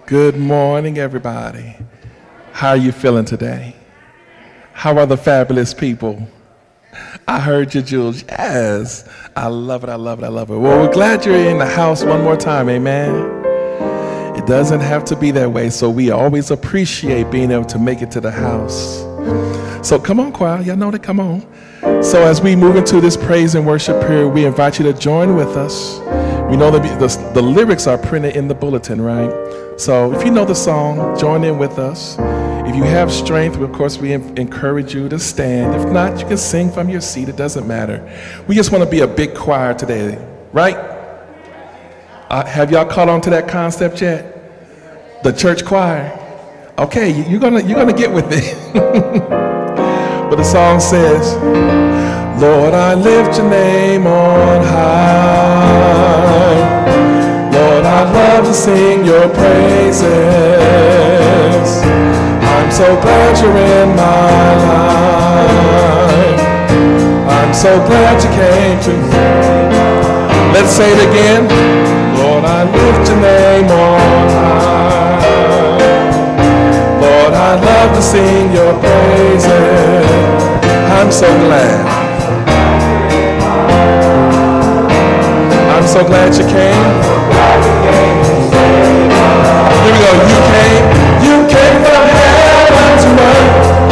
Good morning, everybody. How are you feeling today? How are the fabulous people? I heard you, Jules. Yes. I love it, I love it, I love it. Well, we're glad you're in the house one more time, amen? It doesn't have to be that way, so we always appreciate being able to make it to the house. So come on, choir. Y'all know that, come on. So as we move into this praise and worship period, we invite you to join with us. We know that the lyrics are printed in the bulletin, right? So if you know the song, join in with us. If you have strength, of course, we encourage you to stand. If not, you can sing from your seat. It doesn't matter. We just want to be a big choir today, right? Have y'all caught on to that concept yet? The church choir. Okay, you're gonna get with it. But the song says, Lord, I lift your name on high. Lord, I love to sing your praises. I'm so glad you're in my life. I'm so glad you came to me. Let's say it again. Lord, I lift your name on high. Lord, I love to sing your praises. I'm so glad. I'm so glad you came. Here we go. You came from heaven to earth.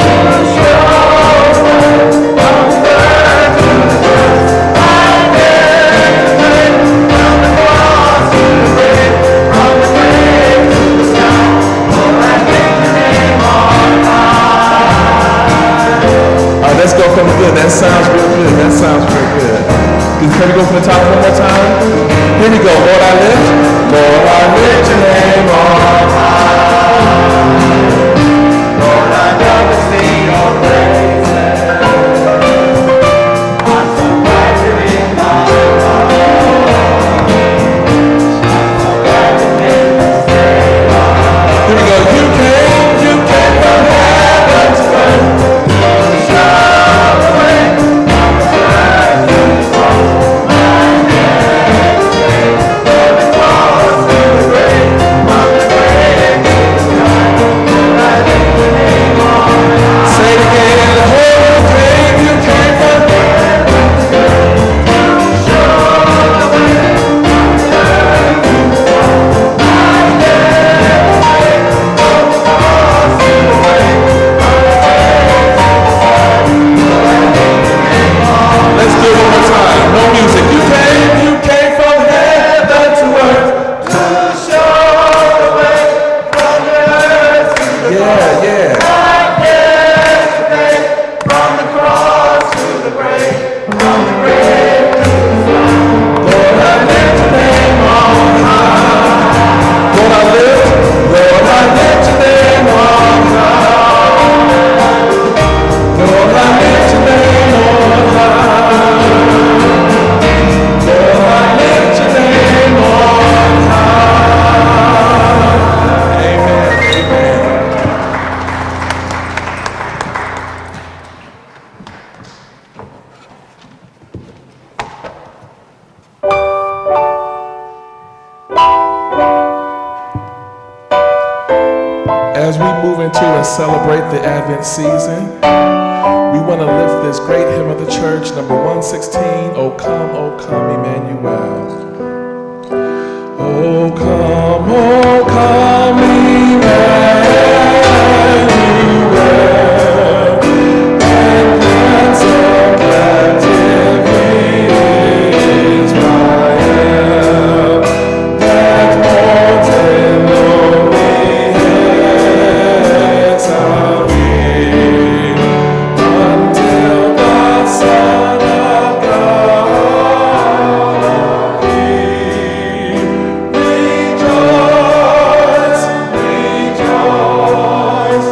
Let's go from the good. That sounds real good. That sounds real good. Can we go from the top one more time? Here we go. Lord, I lift your name on high. Lord, I love to sing your praises. I'm so glad you're in my life. I'm so glad you made me stay alive. Here we go. You came from heaven to earth. As we move into and celebrate the Advent season, we want to lift this great hymn of the church, number 116, O come, Emmanuel. O come, Emmanuel, and Prince of captivity Israel, that holds in lonely until the Son of God appear. Rejoice, rejoice,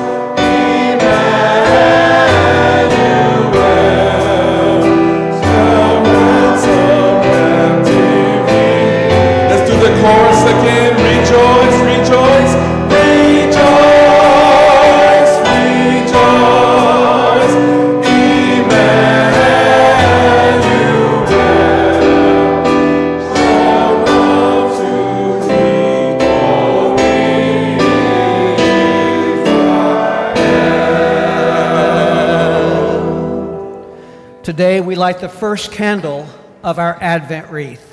Emmanuel, servants of captivity. Let's do the chorus again. Rejoice, rejoice, rejoice, rejoice, Emmanuel, come up to thee, O Today we light the first candle of our Advent wreath.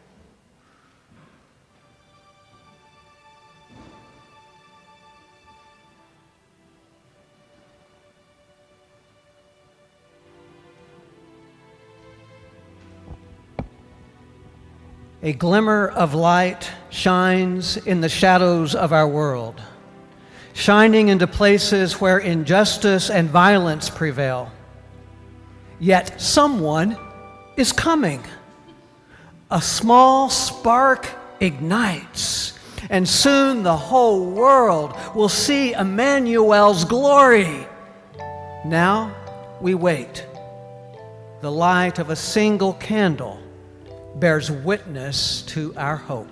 A glimmer of light shines in the shadows of our world, shining into places where injustice and violence prevail. Yet someone is coming. A small spark ignites, and soon the whole world will see Emmanuel's glory. Now we wait. The light of a single candle bears witness to our hope.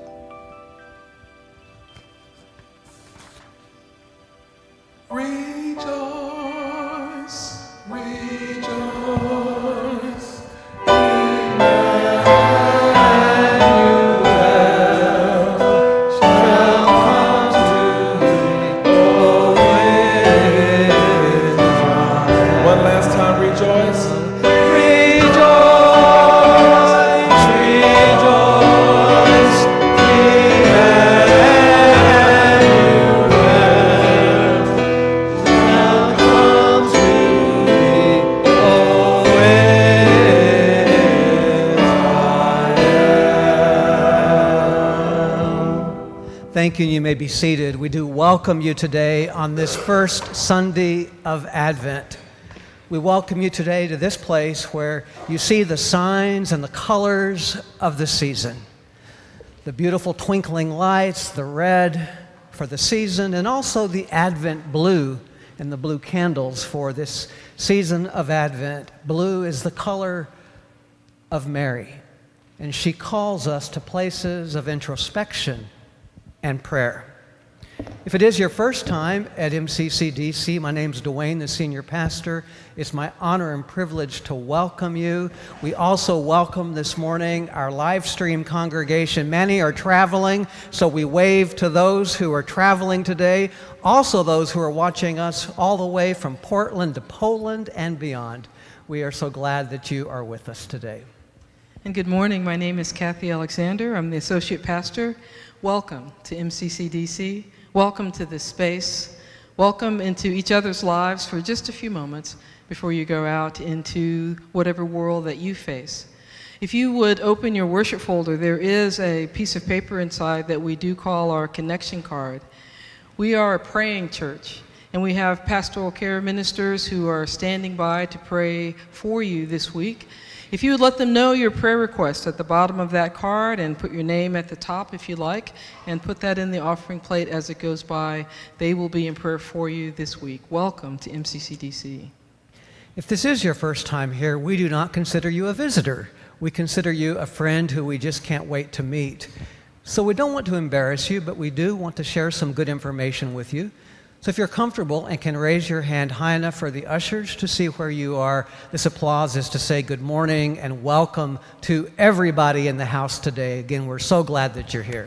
Rejoice, rejoice, Emmanuel shall come to thee, O Israel. One last time, rejoice. Thank you. You may be seated. We do welcome you today on this first Sunday of Advent. We welcome you today to this place where you see the signs and the colors of the season. The beautiful twinkling lights, the red for the season, and also the Advent blue and the blue candles for this season of Advent. Blue is the color of Mary, and she calls us to places of introspection and prayer. If it is your first time at MCCDC, my name's Dwayne, the senior pastor. It's my honor and privilege to welcome you. We also welcome this morning our live stream congregation. Many are traveling, so we wave to those who are traveling today, also those who are watching us all the way from Portland to Poland and beyond. We are so glad that you are with us today. And good morning. My name is Kathy Alexander. I'm the associate pastor. Welcome to MCCDC. Welcome to this space. Welcome into each other's lives for just a few moments before you go out into whatever world that you face. If you would open your worship folder, there is a piece of paper inside that we do call our connection card. We are a praying church, and we have pastoral care ministers who are standing by to pray for you this week. If you would let them know your prayer request at the bottom of that card and put your name at the top if you like, and put that in the offering plate as it goes by, they will be in prayer for you this week. Welcome to MCCDC. If this is your first time here, we do not consider you a visitor. We consider you a friend who we just can't wait to meet. So we don't want to embarrass you, but we do want to share some good information with you. So if you're comfortable and can raise your hand high enough for the ushers to see where you are, this applause is to say good morning and welcome to everybody in the house today. Again, we're so glad that you're here.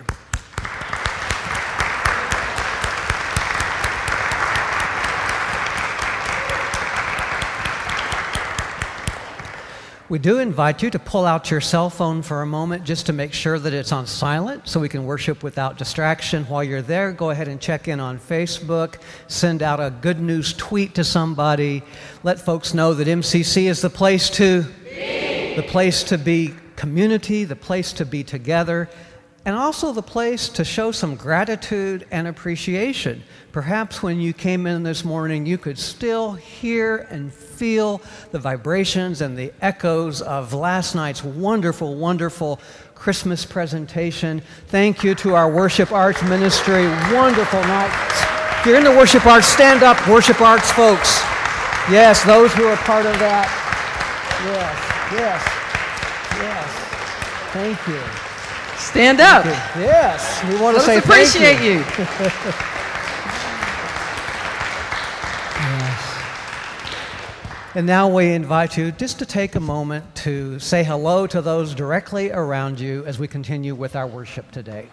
We do invite you to pull out your cell phone for a moment just to make sure that it's on silent so we can worship without distraction. While you're there, go ahead and check in on Facebook, send out a good news tweet to somebody, let folks know that MCC is the place to be community, the place to be together, and also the place to show some gratitude and appreciation. Perhaps when you came in this morning, you could still hear and feel the vibrations and the echoes of last night's wonderful, wonderful Christmas presentation. Thank you to our worship arts ministry. Wonderful night. If you're in the worship arts, stand up, worship arts folks. Yes, those who are part of that. Yes. Thank you. Stand up. Yes, we want to say thank you. Appreciate you. Yes. And now we invite you just to take a moment to say hello to those directly around you as we continue with our worship today.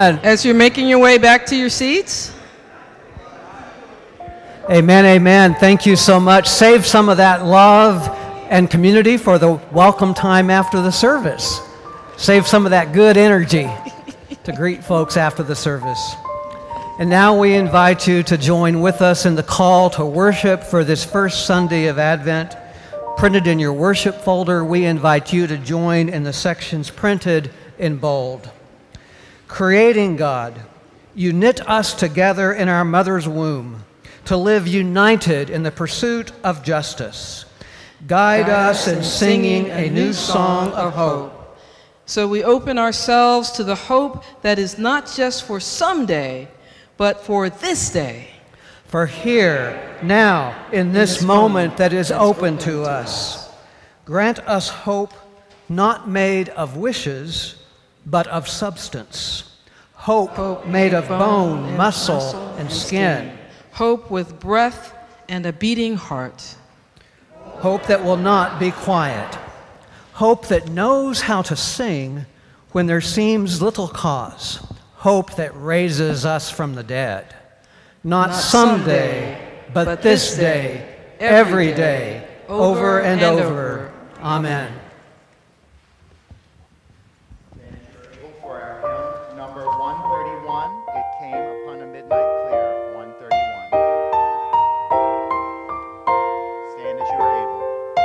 As you're making your way back to your seats. Amen, amen. Thank you so much. Save some of that love and community for the welcome time after the service. Save some of that good energy to greet folks after the service. And now we invite you to join with us in the call to worship for this first Sunday of Advent. Printed in your worship folder, we invite you to join in the sections printed in bold. Creating God, you knit us together in our mother's womb to live united in the pursuit of justice. Guide us in singing a new song of hope. So we open ourselves to the hope that is not just for someday, but for this day. For here, now, in this moment that is open to us, grant us hope not made of wishes, but of substance. Hope made of bone, muscle, and skin. Hope with breath and a beating heart. Hope that will not be quiet. Hope that knows how to sing when there seems little cause. Hope that raises us from the dead. Not someday, but this day, every day, over and over. Amen. For our hymn number 131, It Came Upon a Midnight Clear, 131. Stand as you are able.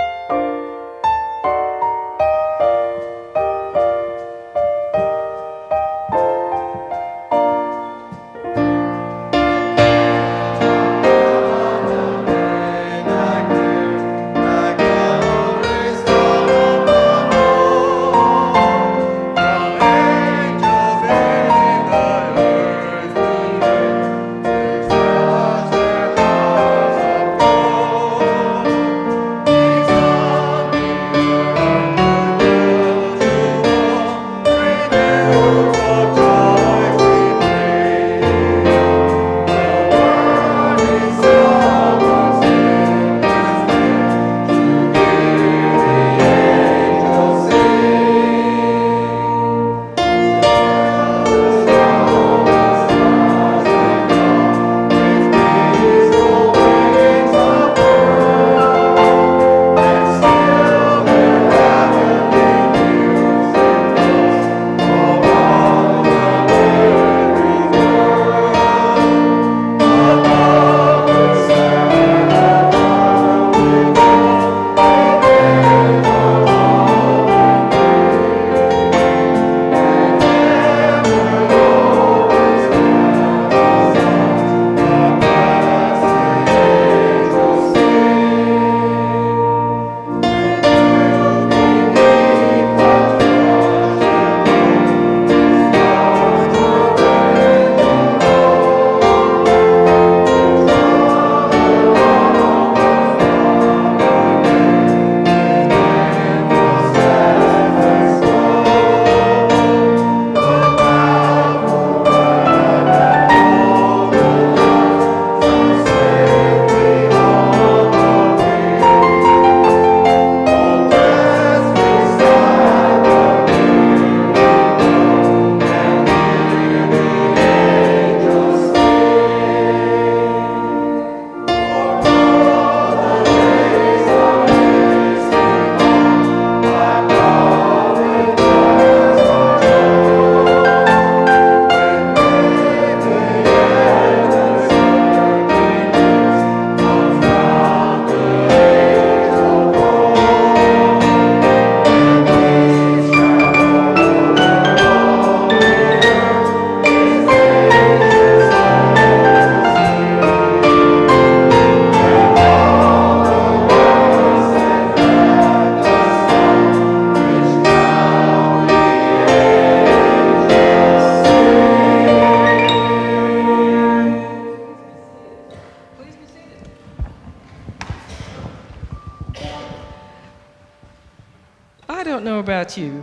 about you.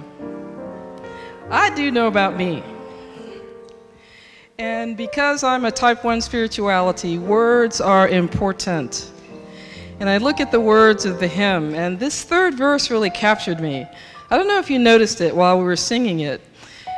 I do know about me. And because I'm a type 1 spirituality, words are important. And I look at the words of the hymn, and this third verse really captured me. I don't know if you noticed it while we were singing it.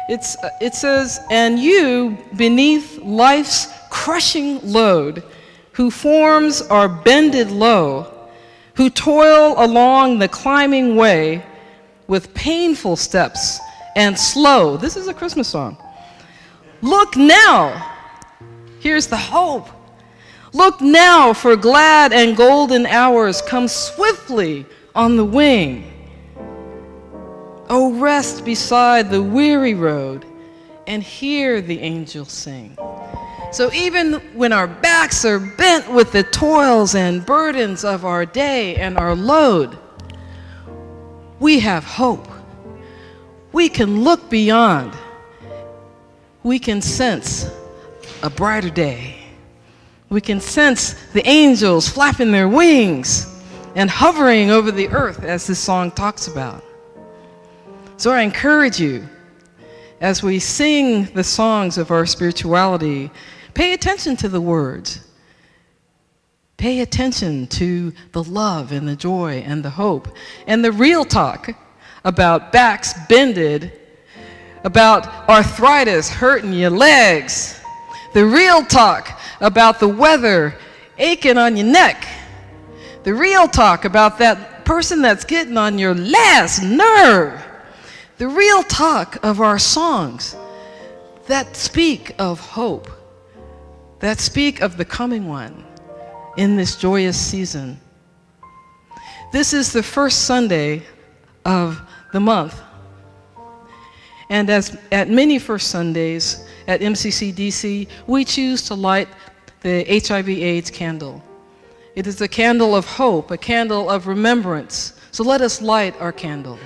It says, and you beneath life's crushing load, who forms are bended low, who toil along the climbing way with painful steps and slow. This is a Christmas song. Look now. Here's the hope. Look now, for glad and golden hours come swiftly on the wing. Oh, rest beside the weary road and hear the angels sing. So even when our backs are bent with the toils and burdens of our day and our load, we have hope. We can look beyond. We can sense a brighter day. We can sense the angels flapping their wings and hovering over the earth, as this song talks about. So I encourage you, as we sing the songs of our spirituality, pay attention to the words. Pay attention to the love and the joy and the hope and the real talk about backs bended, about arthritis hurting your legs, the real talk about the weather aching on your neck, the real talk about that person that's getting on your last nerve, the real talk of our songs that speak of hope, that speak of the coming one in this joyous season. This is the first Sunday of the month. And as at many first Sundays at MCCDC, we choose to light the HIV/AIDS candle. It is a candle of hope, a candle of remembrance. So let us light our candle.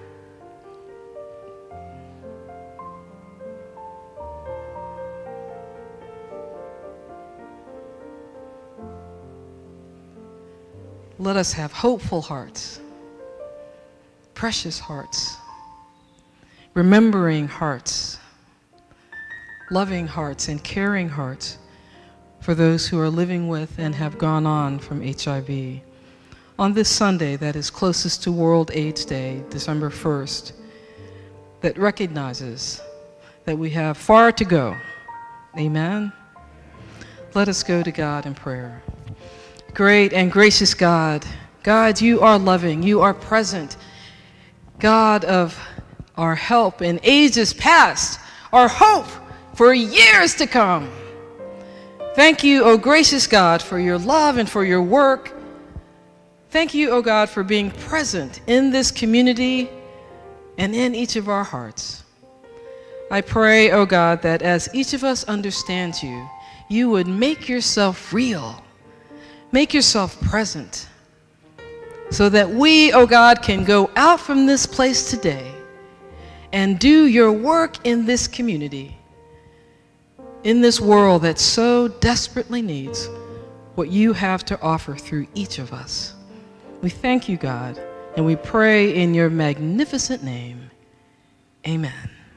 Let us have hopeful hearts, precious hearts, remembering hearts, loving hearts, and caring hearts for those who are living with and have gone on from HIV. On this Sunday that is closest to World AIDS Day, December 1st, that recognizes that we have far to go. Amen? Let us go to God in prayer. Great and gracious God, God, you are loving, you are present, God of our help in ages past, our hope for years to come. Thank you, O gracious God, for your love and for your work. Thank you, O God, for being present in this community and in each of our hearts. I pray, O God, that as each of us understands you, you would make yourself real. Make yourself present so that we, oh God, can go out from this place today and do your work in this community, in this world that so desperately needs what you have to offer through each of us. We thank you, God, and we pray in your magnificent name. Amen.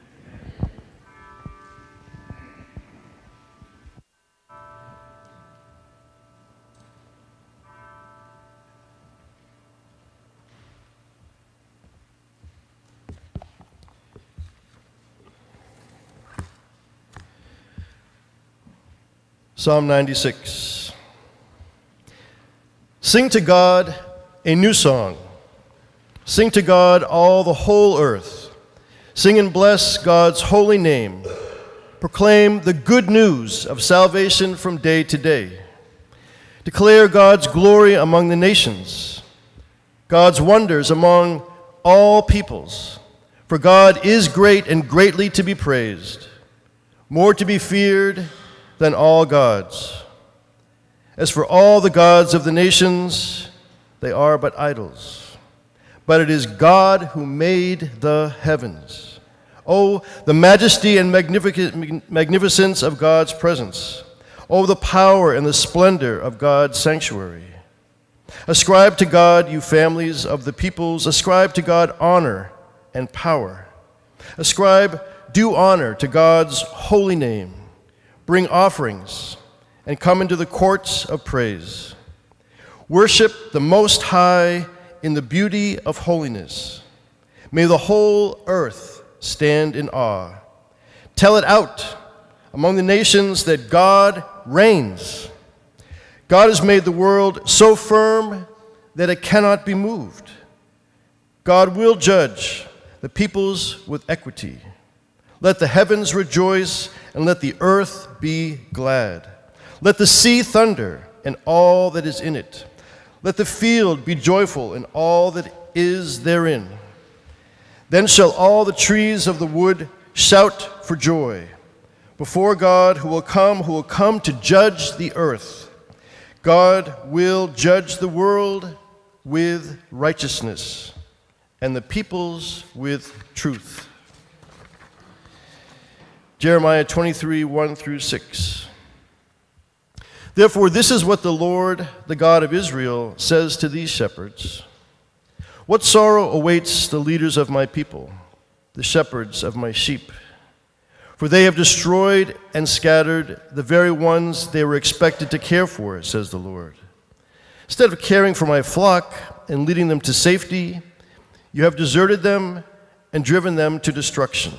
Psalm 96. Sing to God a new song. Sing to God all the whole earth. Sing and bless God's holy name. Proclaim the good news of salvation from day to day. Declare God's glory among the nations, God's wonders among all peoples. For God is great and greatly to be praised, more to be feared than all gods. As for all the gods of the nations, they are but idols. But it is God who made the heavens. Oh, the majesty and magnificence of God's presence. Oh, the power and the splendor of God's sanctuary. Ascribe to God, you families of the peoples. Ascribe to God honor and power. Ascribe due honor to God's holy name. Bring offerings and come into the courts of praise. Worship the Most High in the beauty of holiness. May the whole earth stand in awe Tell it out among the nations that God reigns. God has made the world so firm that it cannot be moved. God will judge the peoples with equity. Let the heavens rejoice and let the earth be glad. Let the sea thunder and all that is in it. Let the field be joyful and all that is therein. Then shall all the trees of the wood shout for joy before God who will come to judge the earth. God will judge the world with righteousness and the peoples with truth. Jeremiah 23, 1 through 6. Therefore, this is what the Lord, the God of Israel, says to these shepherds. What sorrow awaits the leaders of my people, the shepherds of my sheep? For they have destroyed and scattered the very ones they were expected to care for, says the Lord. Instead of caring for my flock and leading them to safety, you have deserted them and driven them to destruction.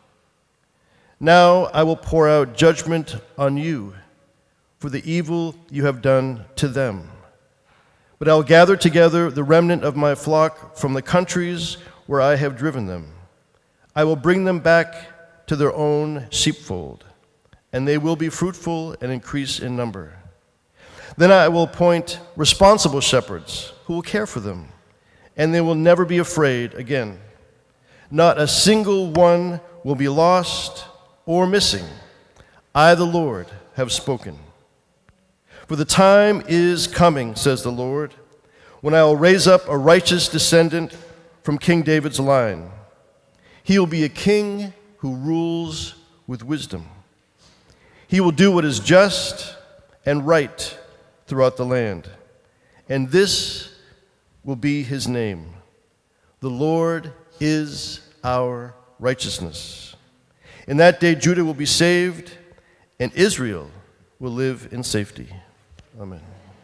Now I will pour out judgment on you for the evil you have done to them. But I will gather together the remnant of my flock from the countries where I have driven them. I will bring them back to their own sheepfold, and they will be fruitful and increase in number. Then I will appoint responsible shepherds who will care for them, and they will never be afraid again. Not a single one will be lost or missing. I, the Lord, have spoken. For the time is coming, says the Lord, when I will raise up a righteous descendant from King David's line. He will be a king who rules with wisdom. He will do what is just and right throughout the land. And this will be his name. The Lord is our righteousness. In that day, Judah will be saved, and Israel will live in safety. Amen.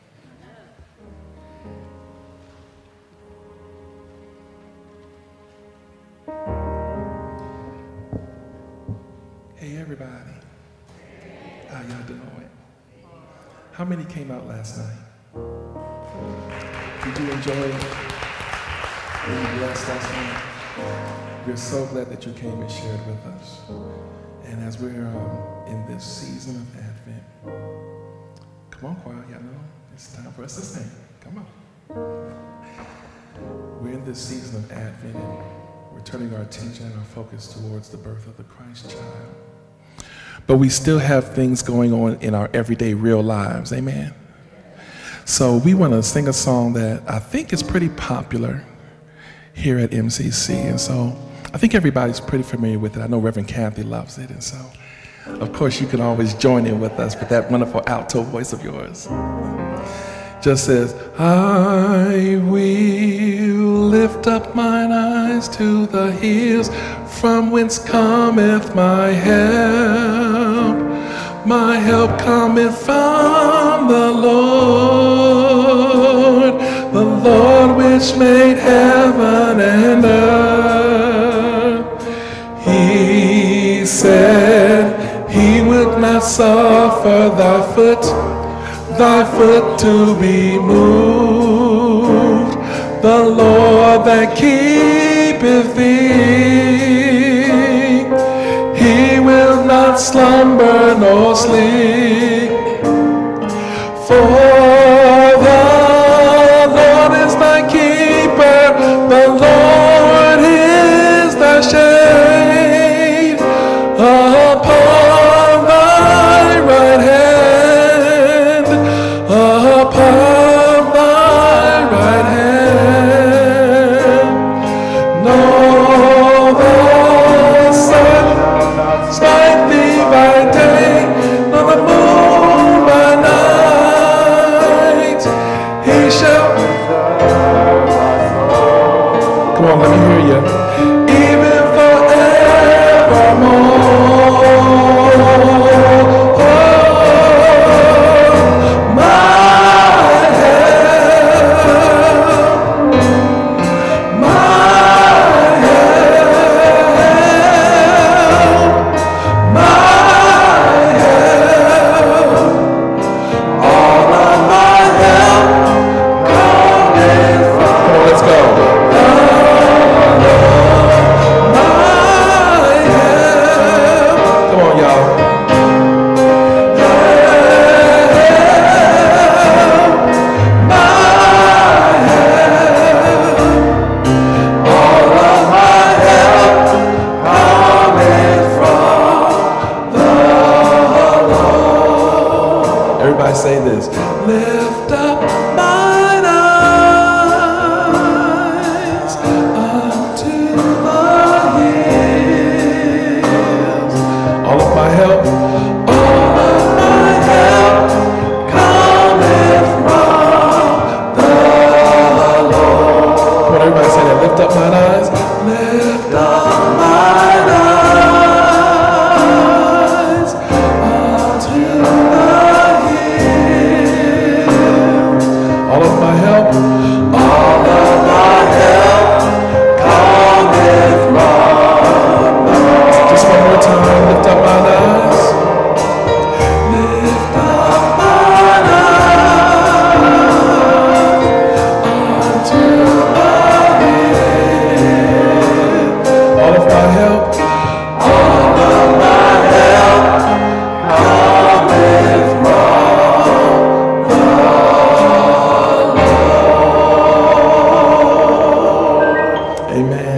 Hey, everybody. How y'all doing? How many came out last night? Did you enjoy it? Were you blessed last night? We're so glad that you came and shared with us. And as we're in this season of Advent, come on, choir, y'all know it's time for us to sing. Come on. We're in this season of Advent, and we're turning our attention and our focus towards the birth of the Christ child. But we still have things going on in our everyday real lives, amen? So we want to sing a song that I think is pretty popular here at MCC, and so I think everybody's pretty familiar with it. I know Reverend Kathy loves it, and so of course you can always join in with us with that wonderful alto voice of yours. Just says, I will lift up mine eyes to the hills, from whence cometh my help. My help cometh from the Lord which made heaven and earth. He said he would not suffer thy foot to be moved. The Lord that keepeth thee, he will not slumber nor sleep. For the Lord is thy keeper, the Lord is thy shade upon thy right hand, upon thy right hand. Know Everybody say this. Lift up mine eyes unto the hills. All of my help cometh from the Lord. Come on, everybody say that. Lift up mine eyes. Lift up mine eyes unto the hills. All of my help cometh from the Lord. Just one more time. Lift up mine eyes. Lift up mine eyes unto the hills. All of my help cometh from the Lord. Amen.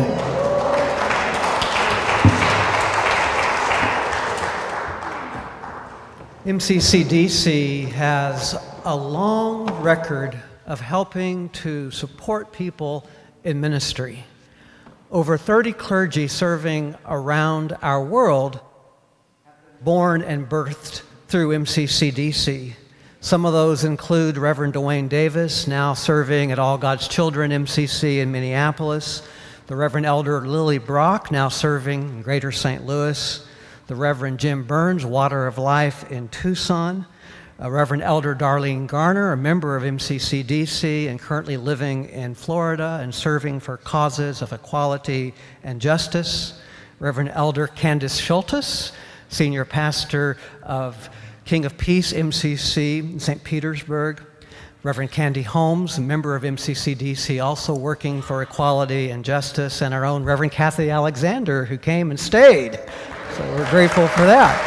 MCCDC has a long record of helping to support people in ministry. Over 30 clergy serving around our world, born and birthed through MCCDC. Some of those include Reverend Dwayne Davis, now serving at All God's Children MCC in Minneapolis, the Reverend Elder Lily Brock, now serving in Greater St. Louis, the Reverend Jim Burns, Water of Life in Tucson, Reverend Elder Darlene Garner, a member of MCCDC and currently living in Florida and serving for causes of equality and justice, Reverend Elder Candace Schultes, Senior Pastor of King of Peace MCC in St. Petersburg, Reverend Candy Holmes, a member of MCCDC, also working for equality and justice, and our own Reverend Kathy Alexander, who came and stayed. So we're grateful for that.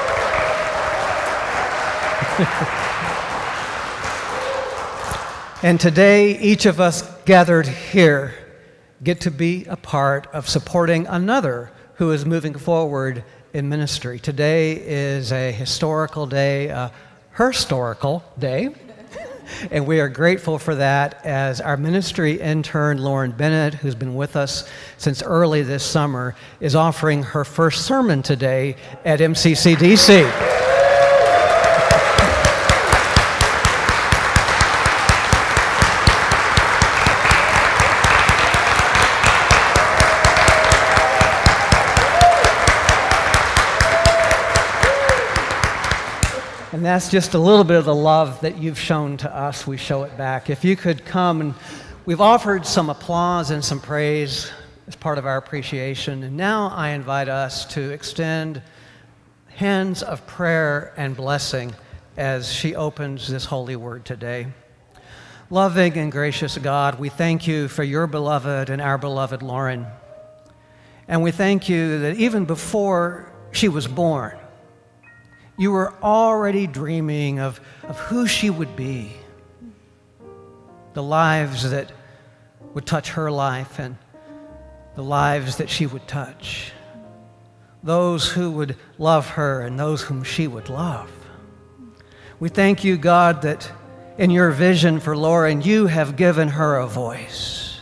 And today, each of us gathered here get to be a part of supporting another who is moving forward in ministry. Today is a historical day, a historical day, and we are grateful for that as our ministry intern, Lauren Bennett, who's been with us since early this summer, is offering her first sermon today at MCCDC. And that's just a little bit of the love that you've shown to us. We show it back. If you could come, and we've offered some applause and some praise as part of our appreciation. And now I invite us to extend hands of prayer and blessing as she opens this holy word today. Loving and gracious God, we thank you for your beloved and our beloved Lauren. And we thank you that even before she was born, you were already dreaming of who she would be, the lives that would touch her life and the lives that she would touch, those who would love her and those whom she would love. We thank you, God, that in your vision for Lauren, you have given her a voice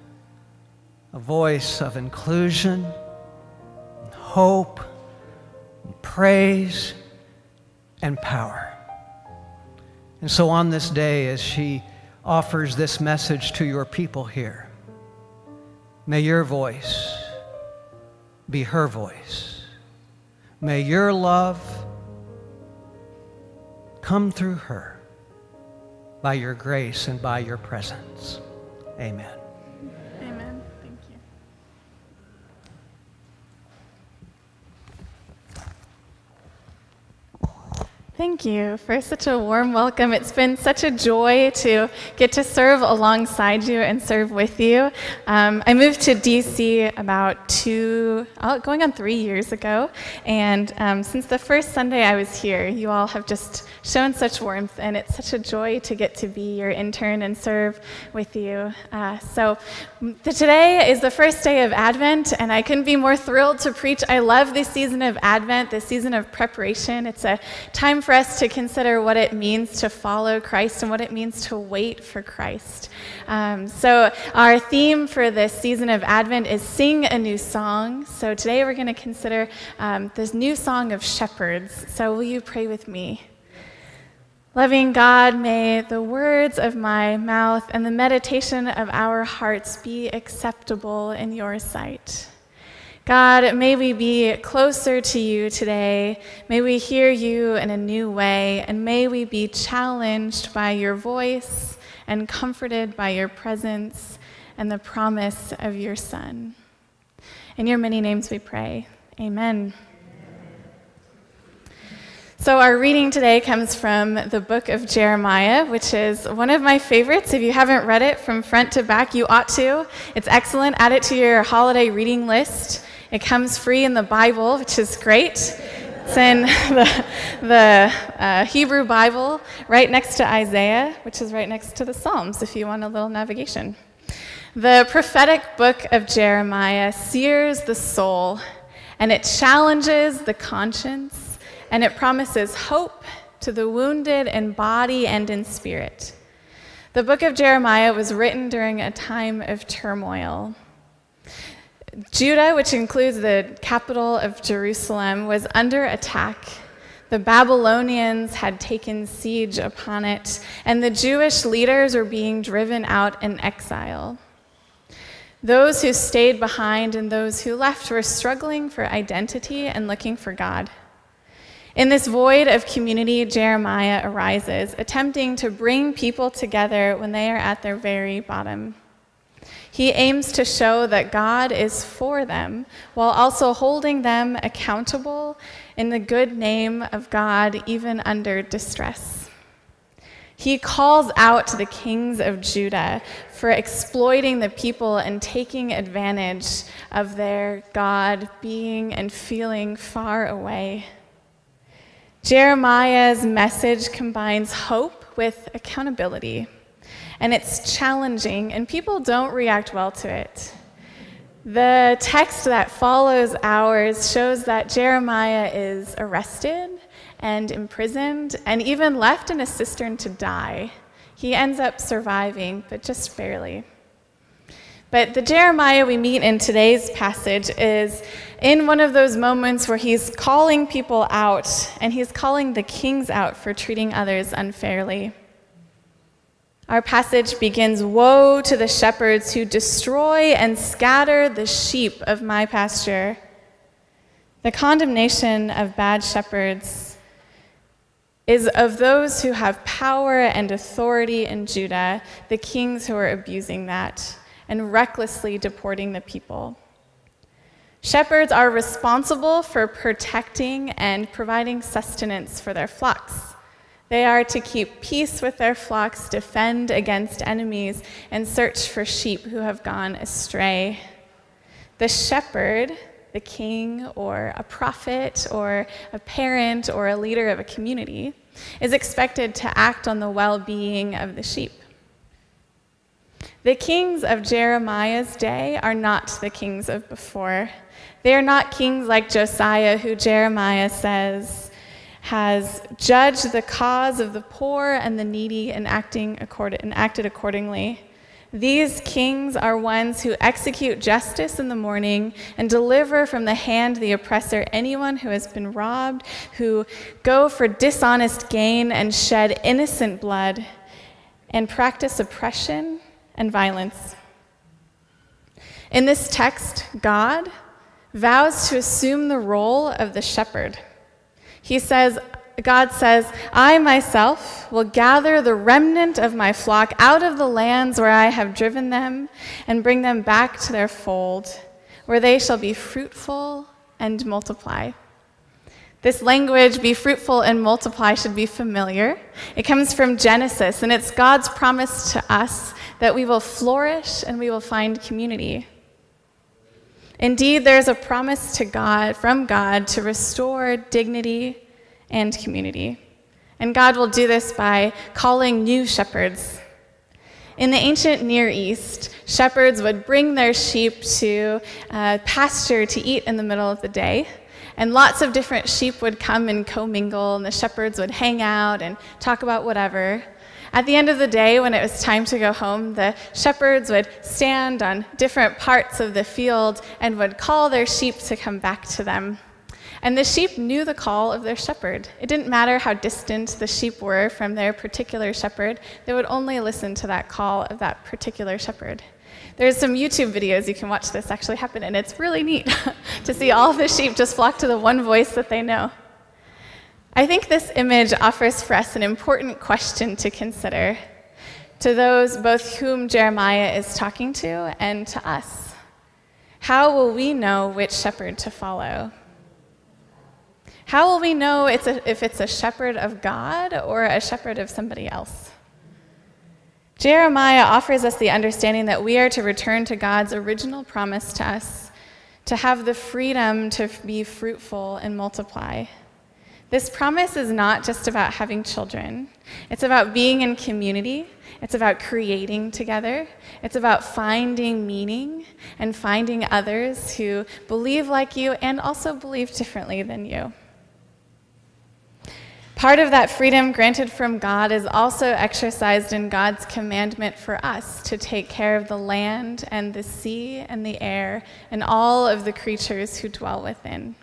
of inclusion, hope, praise, and power. And so on this day, as she offers this message to your people here, may your voice be her voice. May your love come through her by your grace and by your presence. Amen. Amen. Thank you. Thank you for such a warm welcome. It's been such a joy to get to serve alongside you and serve with you. I moved to DC about going on 3 years ago, and since the first Sunday I was here, you all have just shown such warmth, and it's such a joy to get to be your intern and serve with you. So today is the first day of Advent, and I couldn't be more thrilled to preach. I love this season of Advent, this season of preparation. It's a time for for us to consider what it means to follow Christ and what it means to wait for Christ. So our theme for this season of Advent is Sing a New Song. So today we're going to consider this new song of shepherds. So will you pray with me? Loving God, may the words of my mouth and the meditation of our hearts be acceptable in your sight. God, may we be closer to you today. May we hear you in a new way, and may we be challenged by your voice and comforted by your presence and the promise of your Son. In your many names we pray. Amen. So our reading today comes from the book of Jeremiah, which is one of my favorites. If you haven't read it from front to back, you ought to. It's excellent. Add it to your holiday reading list. It comes free in the Bible, which is great. It's in the Hebrew Bible right next to Isaiah, which is right next to the Psalms, if you want a little navigation. The prophetic book of Jeremiah sears the soul, and it challenges the conscience, and it promises hope to the wounded in body and in spirit. The book of Jeremiah was written during a time of turmoil. Judah, which includes the capital of Jerusalem, was under attack. The Babylonians had taken siege upon it, and the Jewish leaders were being driven out in exile. Those who stayed behind and those who left were struggling for identity and looking for God. In this void of community, Jeremiah arises, attempting to bring people together when they are at their very bottom. He aims to show that God is for them, while also holding them accountable in the good name of God, even under distress. He calls out to the kings of Judah for exploiting the people and taking advantage of their God being and feeling far away. Jeremiah's message combines hope with accountability. And it's challenging, and people don't react well to it. The text that follows ours shows that Jeremiah is arrested and imprisoned and even left in a cistern to die. He ends up surviving, but just barely. But the Jeremiah we meet in today's passage is in one of those moments where he's calling people out, and he's calling the kings out for treating others unfairly. Our passage begins, "Woe to the shepherds who destroy and scatter the sheep of my pasture." The condemnation of bad shepherds is of those who have power and authority in Judah, the kings who are abusing that and recklessly deporting the people. Shepherds are responsible for protecting and providing sustenance for their flocks. They are to keep peace with their flocks, defend against enemies, and search for sheep who have gone astray. The shepherd, the king, or a prophet, or a parent, or a leader of a community, is expected to act on the well-being of the sheep. The kings of Jeremiah's day are not the kings of before. They are not kings like Josiah, who Jeremiah says has judged the cause of the poor and the needy and acted accordingly. These kings are ones who execute justice in the morning and deliver from the hand of the oppressor anyone who has been robbed, who go for dishonest gain and shed innocent blood and practice oppression and violence. In this text, God vows to assume the role of the shepherd. God says, "I myself will gather the remnant of my flock out of the lands where I have driven them and bring them back to their fold, where they shall be fruitful and multiply." This language, "be fruitful and multiply," should be familiar. It comes from Genesis, and it's God's promise to us that we will flourish and we will find community. Indeed, there's a promise from God to restore dignity and community. And God will do this by calling new shepherds. In the ancient Near East, shepherds would bring their sheep to pasture to eat in the middle of the day. And lots of different sheep would come and commingle, and the shepherds would hang out and talk about whatever. At the end of the day, when it was time to go home, the shepherds would stand on different parts of the field and would call their sheep to come back to them. And the sheep knew the call of their shepherd. It didn't matter how distant the sheep were from their particular shepherd, they would only listen to that call of that particular shepherd. There's some YouTube videos you can watch this actually happen, and it's really neat to see all the sheep just flock to the one voice that they know. I think this image offers for us an important question to consider, to those both whom Jeremiah is talking to and to us. How will we know which shepherd to follow? How will we know if it's a shepherd of God or a shepherd of somebody else? Jeremiah offers us the understanding that we are to return to God's original promise to us, to have the freedom to be fruitful and multiply. This promise is not just about having children. It's about being in community. It's about creating together. It's about finding meaning and finding others who believe like you and also believe differently than you. Part of that freedom granted from God is also exercised in God's commandment for us to take care of the land and the sea and the air and all of the creatures who dwell within.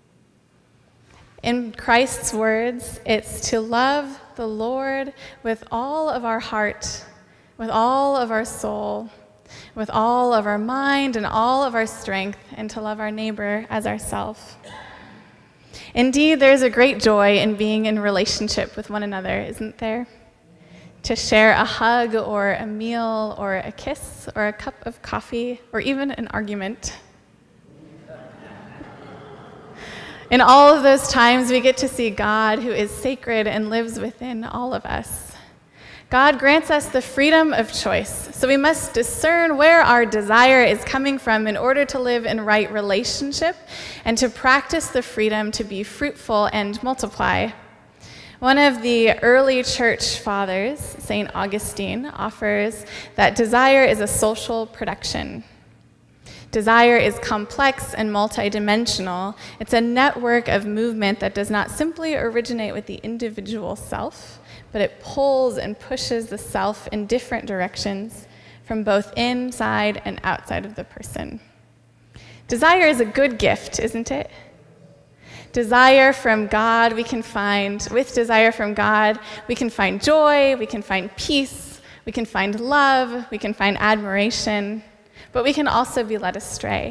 In Christ's words, it's to love the Lord with all of our heart, with all of our soul, with all of our mind and all of our strength, and to love our neighbor as ourselves. Indeed, there's a great joy in being in relationship with one another, isn't there? To share a hug or a meal or a kiss or a cup of coffee or even an argument. In all of those times, we get to see God, who is sacred and lives within all of us. God grants us the freedom of choice, so we must discern where our desire is coming from in order to live in right relationship and to practice the freedom to be fruitful and multiply. One of the early church fathers, St. Augustine, offers that desire is a social production. Desire is complex and multidimensional. It's a network of movement that does not simply originate with the individual self, but it pulls and pushes the self in different directions from both inside and outside of the person. Desire is a good gift, isn't it? Desire from God, with desire from God, we can find joy, we can find peace, we can find love, we can find admiration, but we can also be led astray.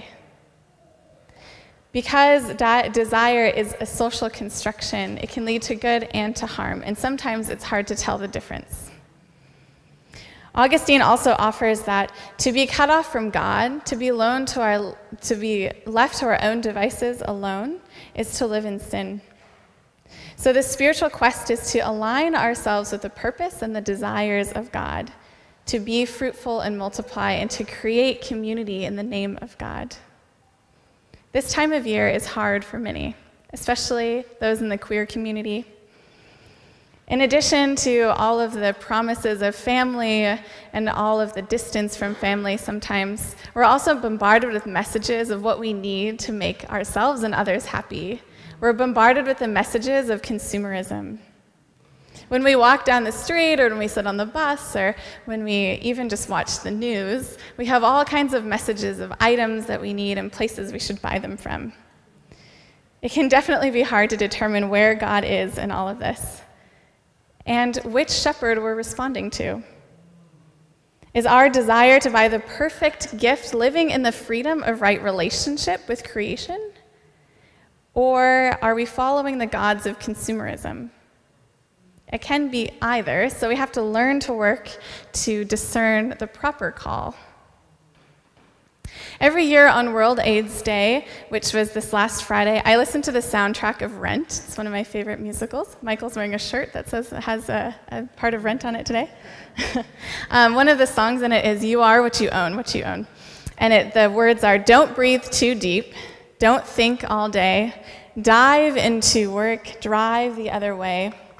Because desire is a social construction, it can lead to good and to harm, and sometimes it's hard to tell the difference. Augustine also offers that to be cut off from God, to be left to our own devices alone, is to live in sin. So the spiritual quest is to align ourselves with the purpose and the desires of God, to be fruitful and multiply, and to create community in the name of God. This time of year is hard for many, especially those in the queer community. In addition to all of the promises of family and all of the distance from family sometimes, we're also bombarded with messages of what we need to make ourselves and others happy. We're bombarded with the messages of consumerism. When we walk down the street or when we sit on the bus or when we even just watch the news, we have all kinds of messages of items that we need and places we should buy them from. It can definitely be hard to determine where God is in all of this and which shepherd we're responding to. Is our desire to buy the perfect gift living in the freedom of right relationship with creation? Or are we following the gods of consumerism? It can be either, so we have to learn to work to discern the proper call. Every year on World AIDS Day, which was this last Friday, I listened to the soundtrack of Rent. It's one of my favorite musicals. Michael's wearing a shirt that says it has a part of Rent on it today. One of the songs in it is "You Are What You Own, What You Own." And the words are, "Don't breathe too deep, don't think all day, dive into work, drive the other way.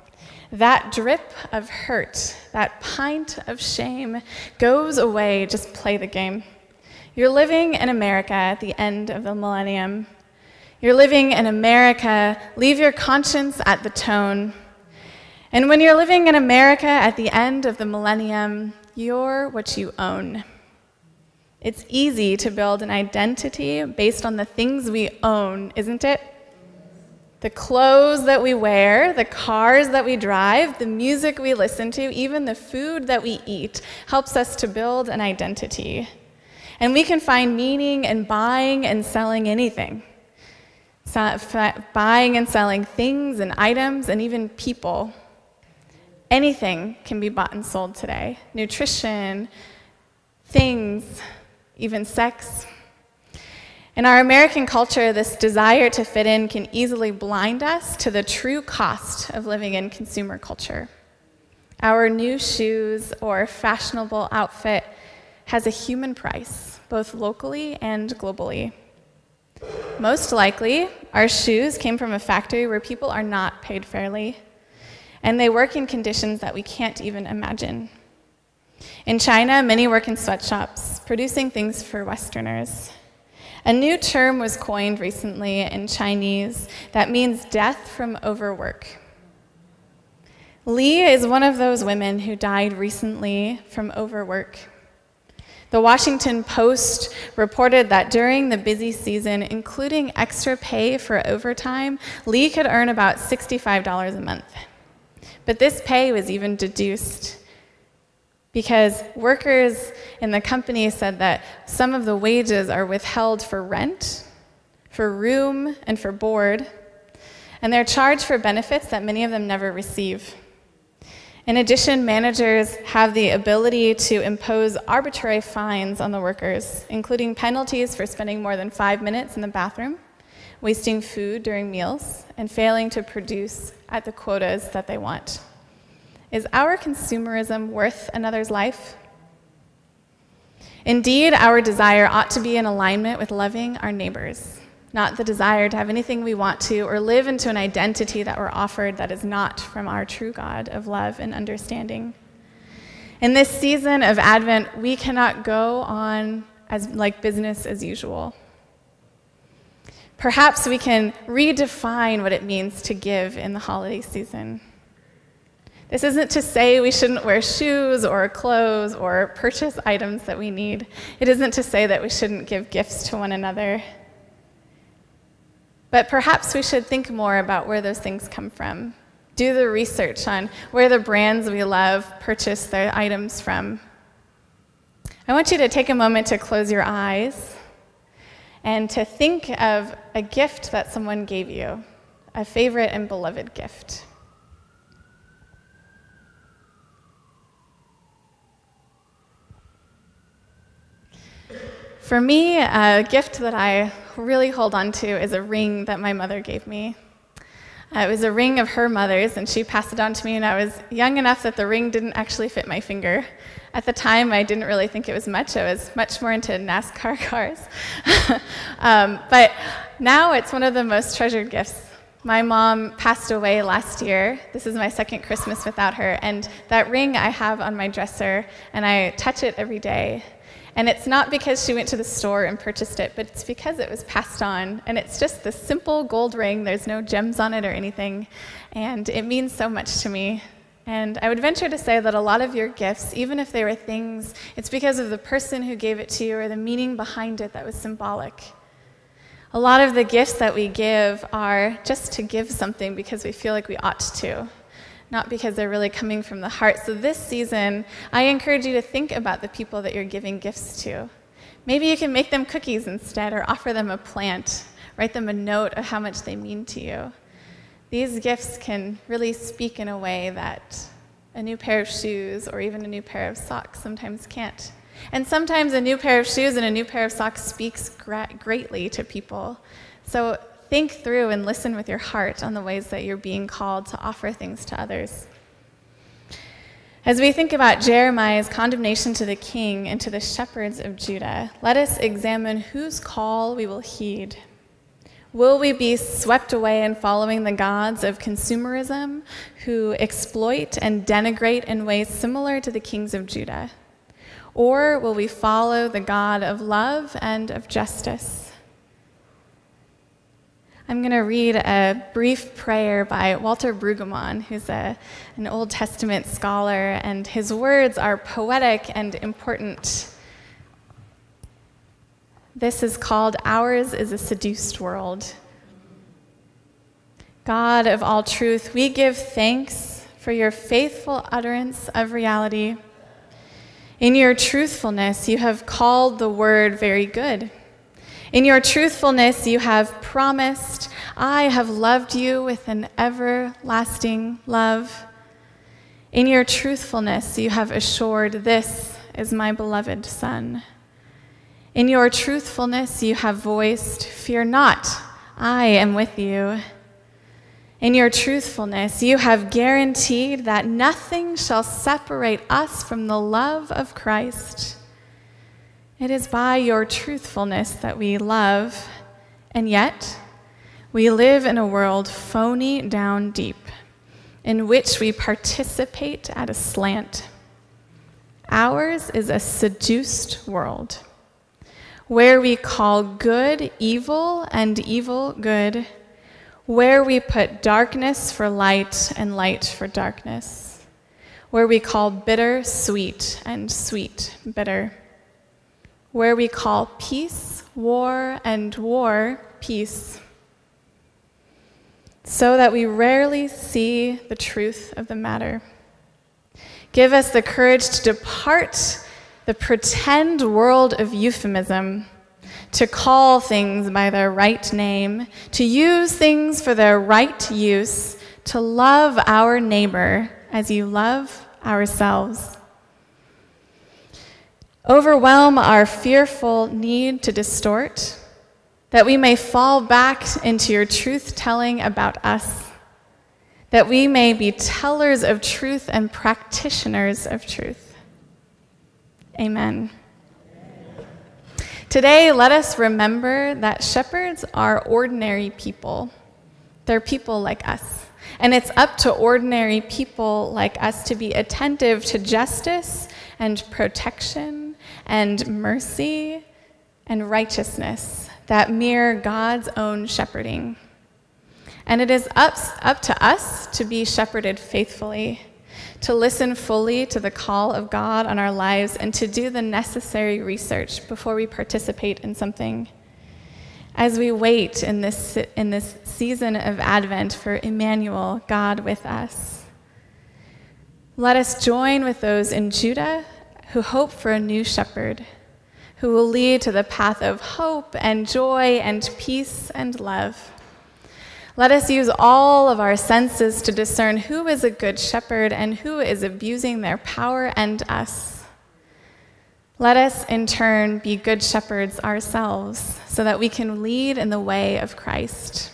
That drip of hurt, that pint of shame goes away. Just play the game. You're living in America at the end of the millennium. You're living in America. Leave your conscience at the tone. And when you're living in America at the end of the millennium, you're what you own. It's easy to build an identity based on the things we own, isn't it? The clothes that we wear, the cars that we drive, the music we listen to, even the food that we eat helps us to build an identity. And we can find meaning in buying and selling anything. Buying and selling things and items and even people. Anything can be bought and sold today. Nutrition, things, even sex. In our American culture, this desire to fit in can easily blind us to the true cost of living in consumer culture. Our new shoes or fashionable outfit has a human price, both locally and globally. Most likely, our shoes came from a factory where people are not paid fairly, and they work in conditions that we can't even imagine. In China, many work in sweatshops, producing things for Westerners. A new term was coined recently in Chinese that means death from overwork. Lee is one of those women who died recently from overwork. The Washington Post reported that during the busy season, including extra pay for overtime, Lee could earn about $65 a month. But this pay was even deduced because workers in the company said that some of the wages are withheld for rent, for room, and for board, and they're charged for benefits that many of them never receive. In addition, managers have the ability to impose arbitrary fines on the workers, including penalties for spending more than 5 minutes in the bathroom, wasting food during meals, and failing to produce at the quotas that they want. Is our consumerism worth another's life? Indeed, our desire ought to be in alignment with loving our neighbors, not the desire to have anything we want to or live into an identity that we're offered that is not from our true God of love and understanding. In this season of Advent, we cannot go on as like business as usual. Perhaps we can redefine what it means to give in the holiday season. This isn't to say we shouldn't wear shoes or clothes or purchase items that we need. It isn't to say that we shouldn't give gifts to one another. But perhaps we should think more about where those things come from. Do the research on where the brands we love purchase their items from. I want you to take a moment to close your eyes and to think of a gift that someone gave you, a favorite and beloved gift. For me, a gift that I really hold on to is a ring that my mother gave me. It was a ring of her mother's, and she passed it on to me when I was young enough that the ring didn't actually fit my finger. At the time, I didn't really think it was much. I was much more into NASCAR cars. But now it's one of the most treasured gifts. My mom passed away last year. This is my second Christmas without her, and that ring I have on my dresser, and I touch it every day. And it's not because she went to the store and purchased it, but it's because it was passed on. And it's just this simple gold ring. There's no gems on it or anything. And it means so much to me. And I would venture to say that a lot of your gifts, even if they were things, it's because of the person who gave it to you or the meaning behind it that was symbolic. A lot of the gifts that we give are just to give something because we feel like we ought to, not because they're really coming from the heart. So this season, I encourage you to think about the people that you're giving gifts to. Maybe you can make them cookies instead, or offer them a plant, write them a note of how much they mean to you. These gifts can really speak in a way that a new pair of shoes or even a new pair of socks sometimes can't. And sometimes a new pair of shoes and a new pair of socks speaks greatly to people. So think through and listen with your heart on the ways that you're being called to offer things to others. As we think about Jeremiah's condemnation to the king and to the shepherds of Judah, let us examine whose call we will heed. Will we be swept away in following the gods of consumerism who exploit and denigrate in ways similar to the kings of Judah? Or will we follow the God of love and of justice? I'm going to read a brief prayer by Walter Brueggemann, who's an Old Testament scholar, and his words are poetic and important. This is called "Ours is a Seduced World." God of all truth, we give thanks for your faithful utterance of reality. In your truthfulness, you have called the word very good. In your truthfulness, you have promised, I have loved you with an everlasting love. In your truthfulness, you have assured, this is my beloved Son. In your truthfulness, you have voiced, fear not, I am with you. In your truthfulness, you have guaranteed that nothing shall separate us from the love of Christ. It is by your truthfulness that we love, and yet we live in a world phony down deep, in which we participate at a slant. Ours is a seduced world, where we call good evil and evil good, where we put darkness for light and light for darkness, where we call bitter sweet and sweet bitter, where we call peace war and war peace, so that we rarely see the truth of the matter. Give us the courage to depart the pretend world of euphemism, to call things by their right name, to use things for their right use, to love our neighbor as you love ourselves. Overwhelm our fearful need to distort, that we may fall back into your truth-telling about us, that we may be tellers of truth and practitioners of truth. Amen. Today, let us remember that shepherds are ordinary people. They're people like us. And it's up to ordinary people like us to be attentive to justice and protection and mercy and righteousness that mirror God's own shepherding. And it is up to us to be shepherded faithfully, to listen fully to the call of God on our lives, and to do the necessary research before we participate in something. As we wait in this season of Advent for Emmanuel, God with us, let us join with those in Judah who hope for a new shepherd, who will lead to the path of hope and joy and peace and love. Let us use all of our senses to discern who is a good shepherd and who is abusing their power and us. Let us, in turn, be good shepherds ourselves so that we can lead in the way of Christ.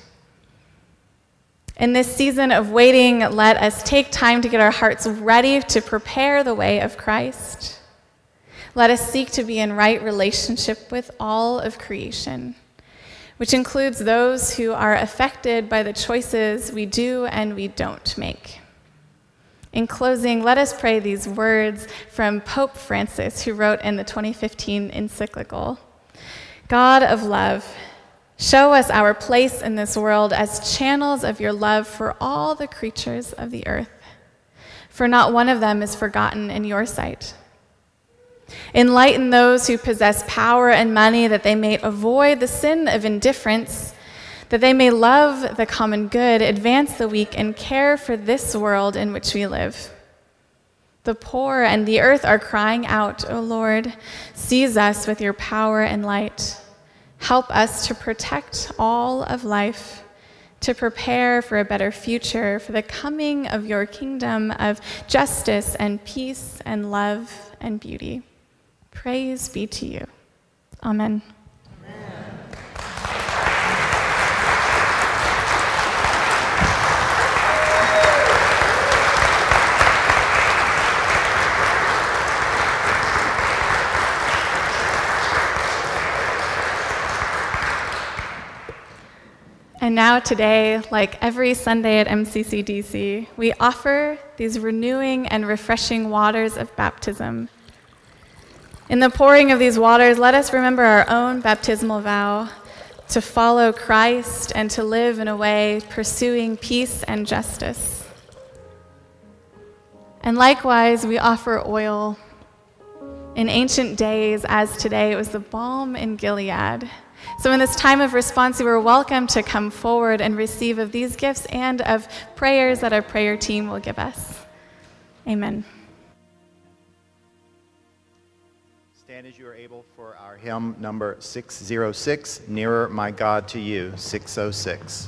In this season of waiting, let us take time to get our hearts ready to prepare the way of Christ. Let us seek to be in right relationship with all of creation, which includes those who are affected by the choices we do and we don't make. In closing, let us pray these words from Pope Francis, who wrote in the 2015 encyclical, God of love, show us our place in this world as channels of your love for all the creatures of the earth, for not one of them is forgotten in your sight. Enlighten those who possess power and money, that they may avoid the sin of indifference, that they may love the common good, advance the weak, and care for this world in which we live. The poor and the earth are crying out, O Lord, seize us with your power and light. Help us to protect all of life, to prepare for a better future, for the coming of your kingdom of justice and peace and love and beauty. Praise be to you. Amen. And now today, like every Sunday at MCCDC, we offer these renewing and refreshing waters of baptism. In the pouring of these waters, let us remember our own baptismal vow to follow Christ and to live in a way pursuing peace and justice. And likewise, we offer oil. In ancient days, as today, it was the balm in Gilead. So in this time of response, you are welcome to come forward and receive of these gifts and of prayers that our prayer team will give us. Amen. Stand as you are able for our hymn number 606, Nearer My God to You, 606.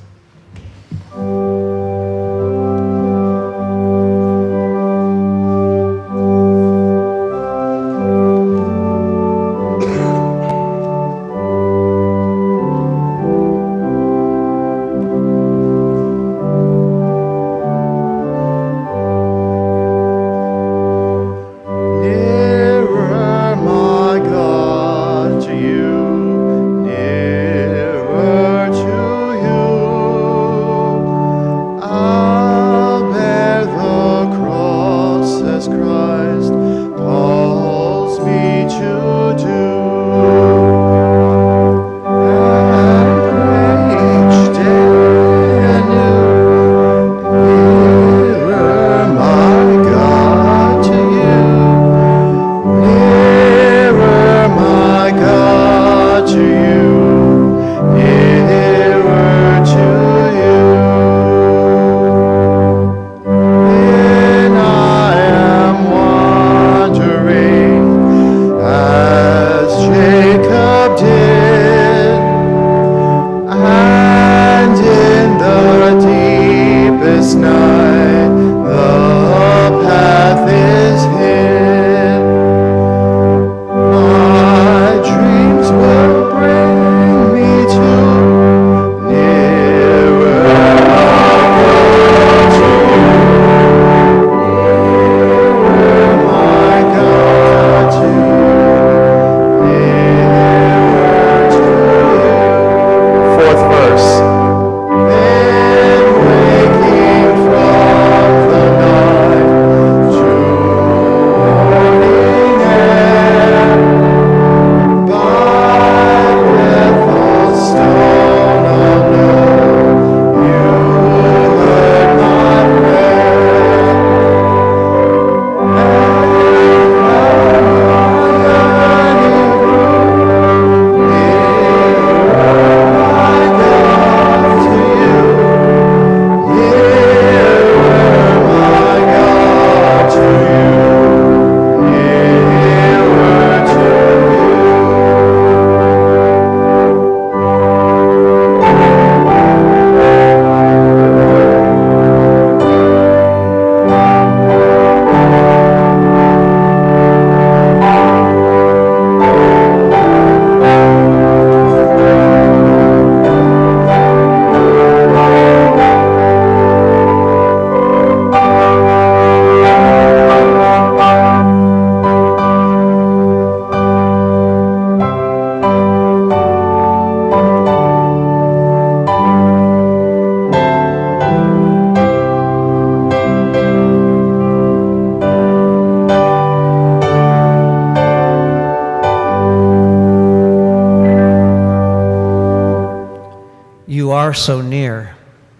are so near,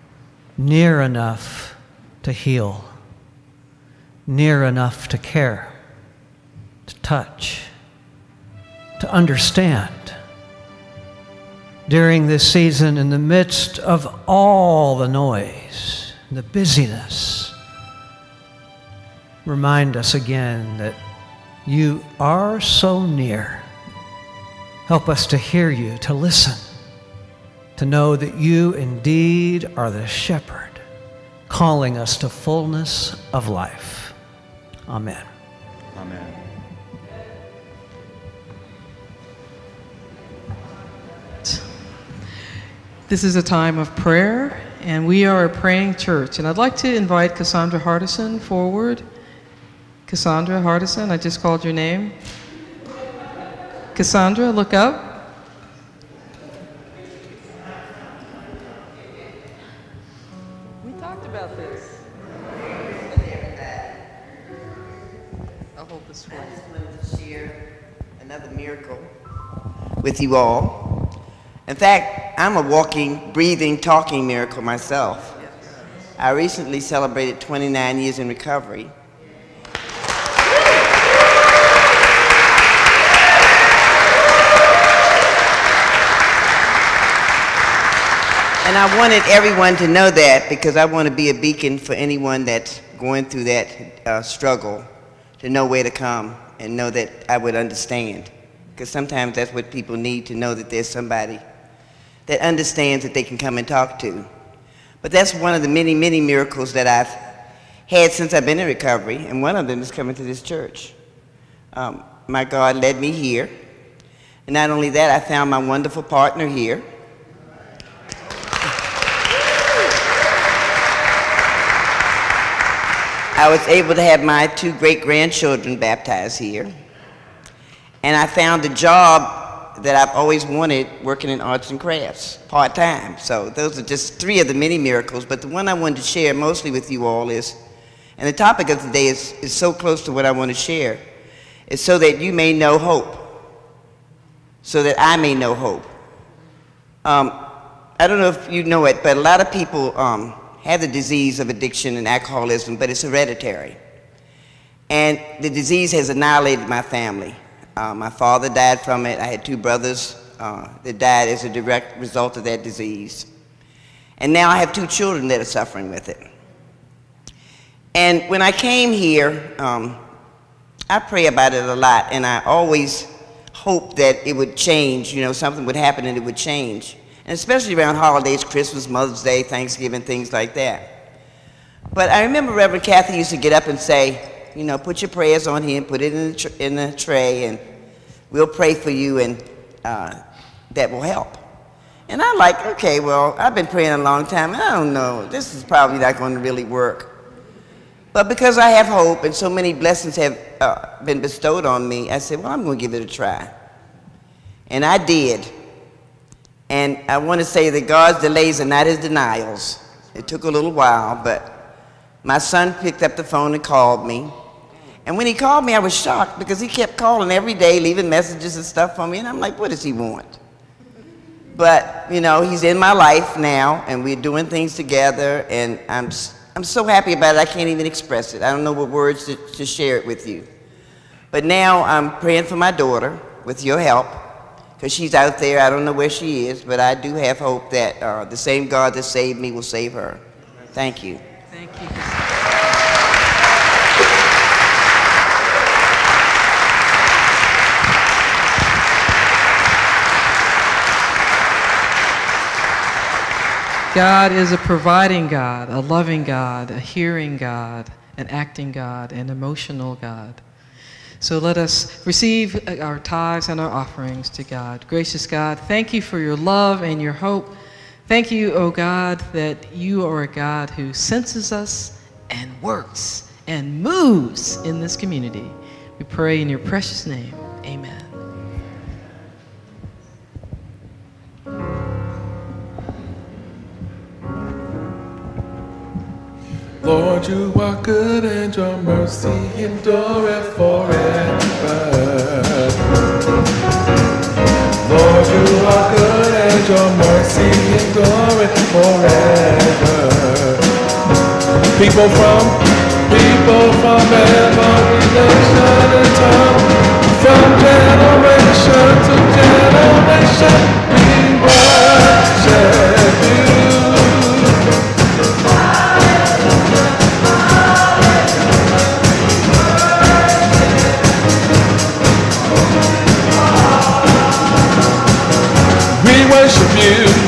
near enough to heal, near enough to care, to touch, to understand. During this season, in the midst of all the noise, the busyness, remind us again that you are so near. Help us to hear you, to listen, to know that you indeed are the shepherd, calling us to fullness of life. Amen. Amen. This is a time of prayer, and we are a praying church. And I'd like to invite Cassandra Hardison forward. Cassandra Hardison, I just called your name. Cassandra, look up. talked about this. I'll hold this for you. I just wanted to share another miracle with you all. In fact, I'm a walking, breathing, talking miracle myself. I recently celebrated 29 years in recovery. And I wanted everyone to know that, because I want to be a beacon for anyone that's going through that struggle, to know where to come and know that I would understand. Because sometimes that's what people need, to know that there's somebody that understands that they can come and talk to. But that's one of the many, many miracles that I've had since I've been in recovery, and one of them is coming to this church. My God led me here. And not only that, I found my wonderful partner here. I was able to have my 2 great-grandchildren baptized here. And I found a job that I've always wanted, working in arts and crafts, part-time. So those are just 3 of the many miracles. But the one I wanted to share mostly with you all is, and the topic of today is so close to what I want to share, is so that you may know hope. So that I may know hope. I don't know if you know it, but a lot of people have the disease of addiction and alcoholism, but it's hereditary. And the disease has annihilated my family. My father died from it. I had 2 brothers that died as a direct result of that disease. And now I have 2 children that are suffering with it. And when I came here, I pray about it a lot, and I always hope that it would change, you know, something would happen and it would change. And especially around holidays, Christmas, Mother's Day, Thanksgiving, things like that. But I remember Reverend Kathy used to get up and say, you know, put your prayers on here, put it in the tray, and we'll pray for you, and that will help. And I'm like, okay, well, I've been praying a long time, and I don't know, this is probably not going to really work. But because I have hope and so many blessings have been bestowed on me, I said, well, I'm going to give it a try. And I did. And I want to say that God's delays are not his denials. It took a little while, but my son picked up the phone and called me. And when he called me, I was shocked, because he kept calling every day, leaving messages and stuff for me. And I'm like, what does he want? But, you know, he's in my life now, and we're doing things together, and I'm so happy about it, I can't even express it. I don't know what words to share it with you. But now I'm praying for my daughter, with your help, because she's out there. I don't know where she is, but I do have hope that the same God that saved me will save her. Thank you. Thank you. God is a providing God, a loving God, a hearing God, an acting God, an emotional God. So let us receive our tithes and our offerings to God. Gracious God, thank you for your love and your hope. Thank you, O God, that you are a God who senses us and works and moves in this community. We pray in your precious name. Amen. Lord, you are good and your mercy endureth forever. Lord, you are good and your mercy endureth forever. People from every nation and tongue, from generation to generation, we worship you. We worship you.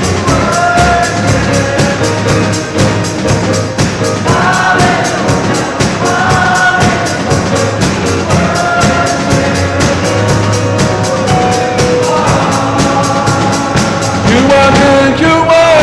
You are good, you are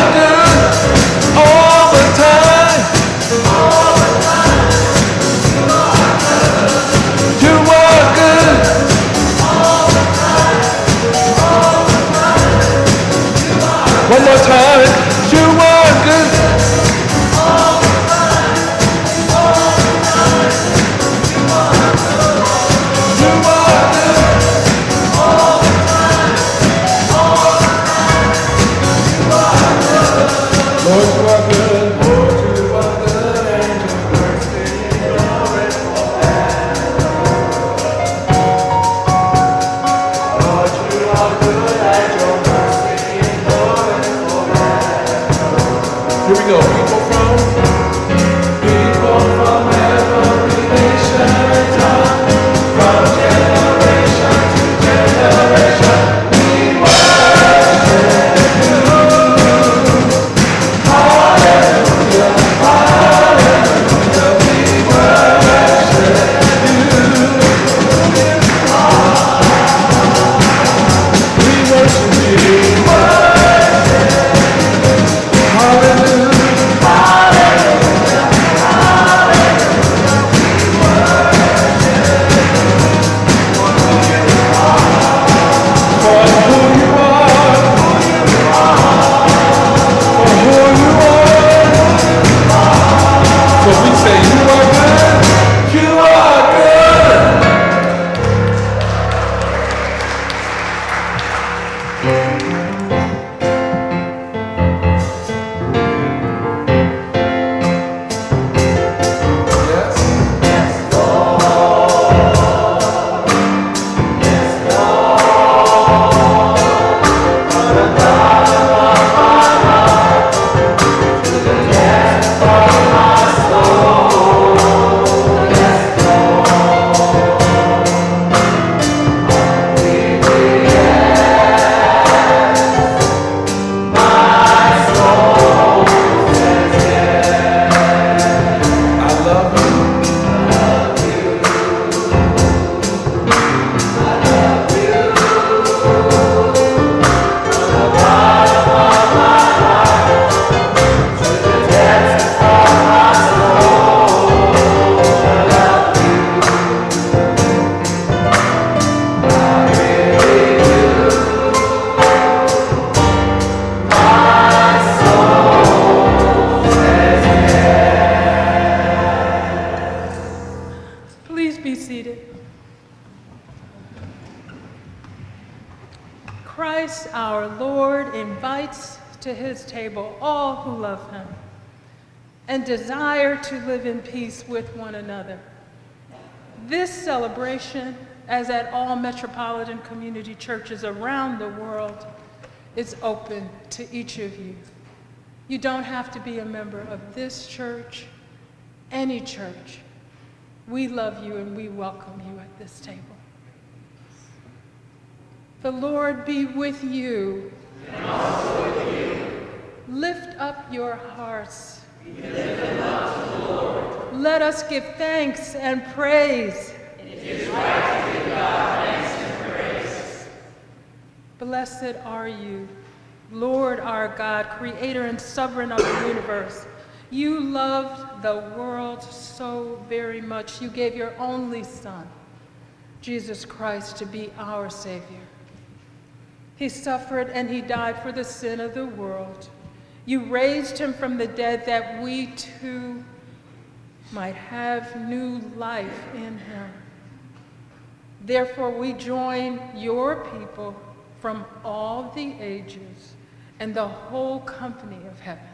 Christ our Lord invites to his table all who love him and desire to live in peace with one another. This celebration, as at all metropolitan community churches around the world, is open to each of you. You don't have to be a member of this church, any church. We love you and we welcome you at this table. The Lord be with you. And also with you. Lift up your hearts. We lift them up to the Lord. Let us give thanks and praise. It is right to give God thanks and praise. Blessed are you, Lord our God, creator and sovereign of the universe. You loved the world so very much, you gave your only Son, Jesus Christ, to be our Savior. He suffered and he died for the sin of the world. You raised him from the dead that we too might have new life in him. Therefore, we join your people from all the ages and the whole company of heaven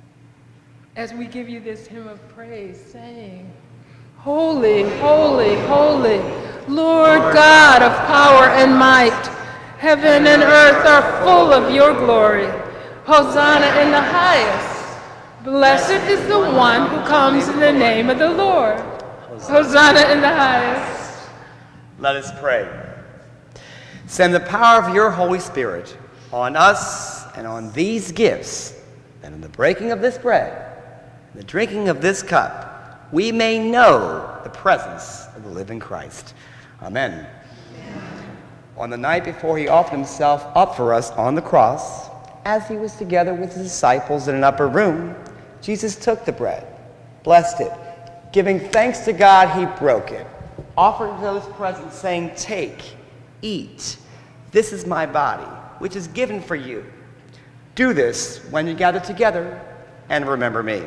as we give you this hymn of praise, saying, Holy, holy, holy, Lord God of power and might, heaven and earth are full of your glory. Hosanna in the highest. Blessed is the one who comes in the name of the Lord. Hosanna in the highest. Let us pray. Send the power of your Holy Spirit on us and on these gifts, and in the breaking of this bread, and the drinking of this cup, we may know the presence of the living Christ. Amen. On the night before he offered himself up for us on the cross, as he was together with his disciples in an upper room, Jesus took the bread, blessed it, giving thanks to God, he broke it, offered to those present, saying, Take, eat. This is my body, which is given for you. Do this when you gather together, and remember me.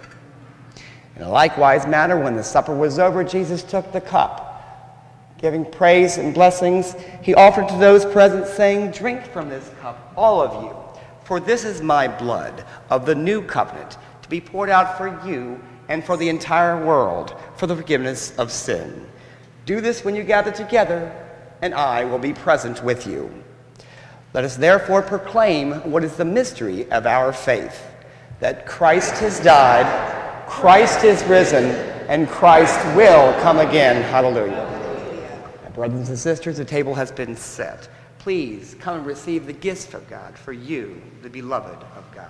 In a likewise manner, when the supper was over, Jesus took the cup. Giving praise and blessings, he offered to those present, saying, Drink from this cup, all of you, for this is my blood of the new covenant, to be poured out for you and for the entire world for the forgiveness of sin. Do this when you gather together, and I will be present with you. Let us therefore proclaim what is the mystery of our faith, that Christ has died, Christ is risen, and Christ will come again. Hallelujah. My brothers and sisters, the table has been set. Please come and receive the gifts of God for you, the beloved of God.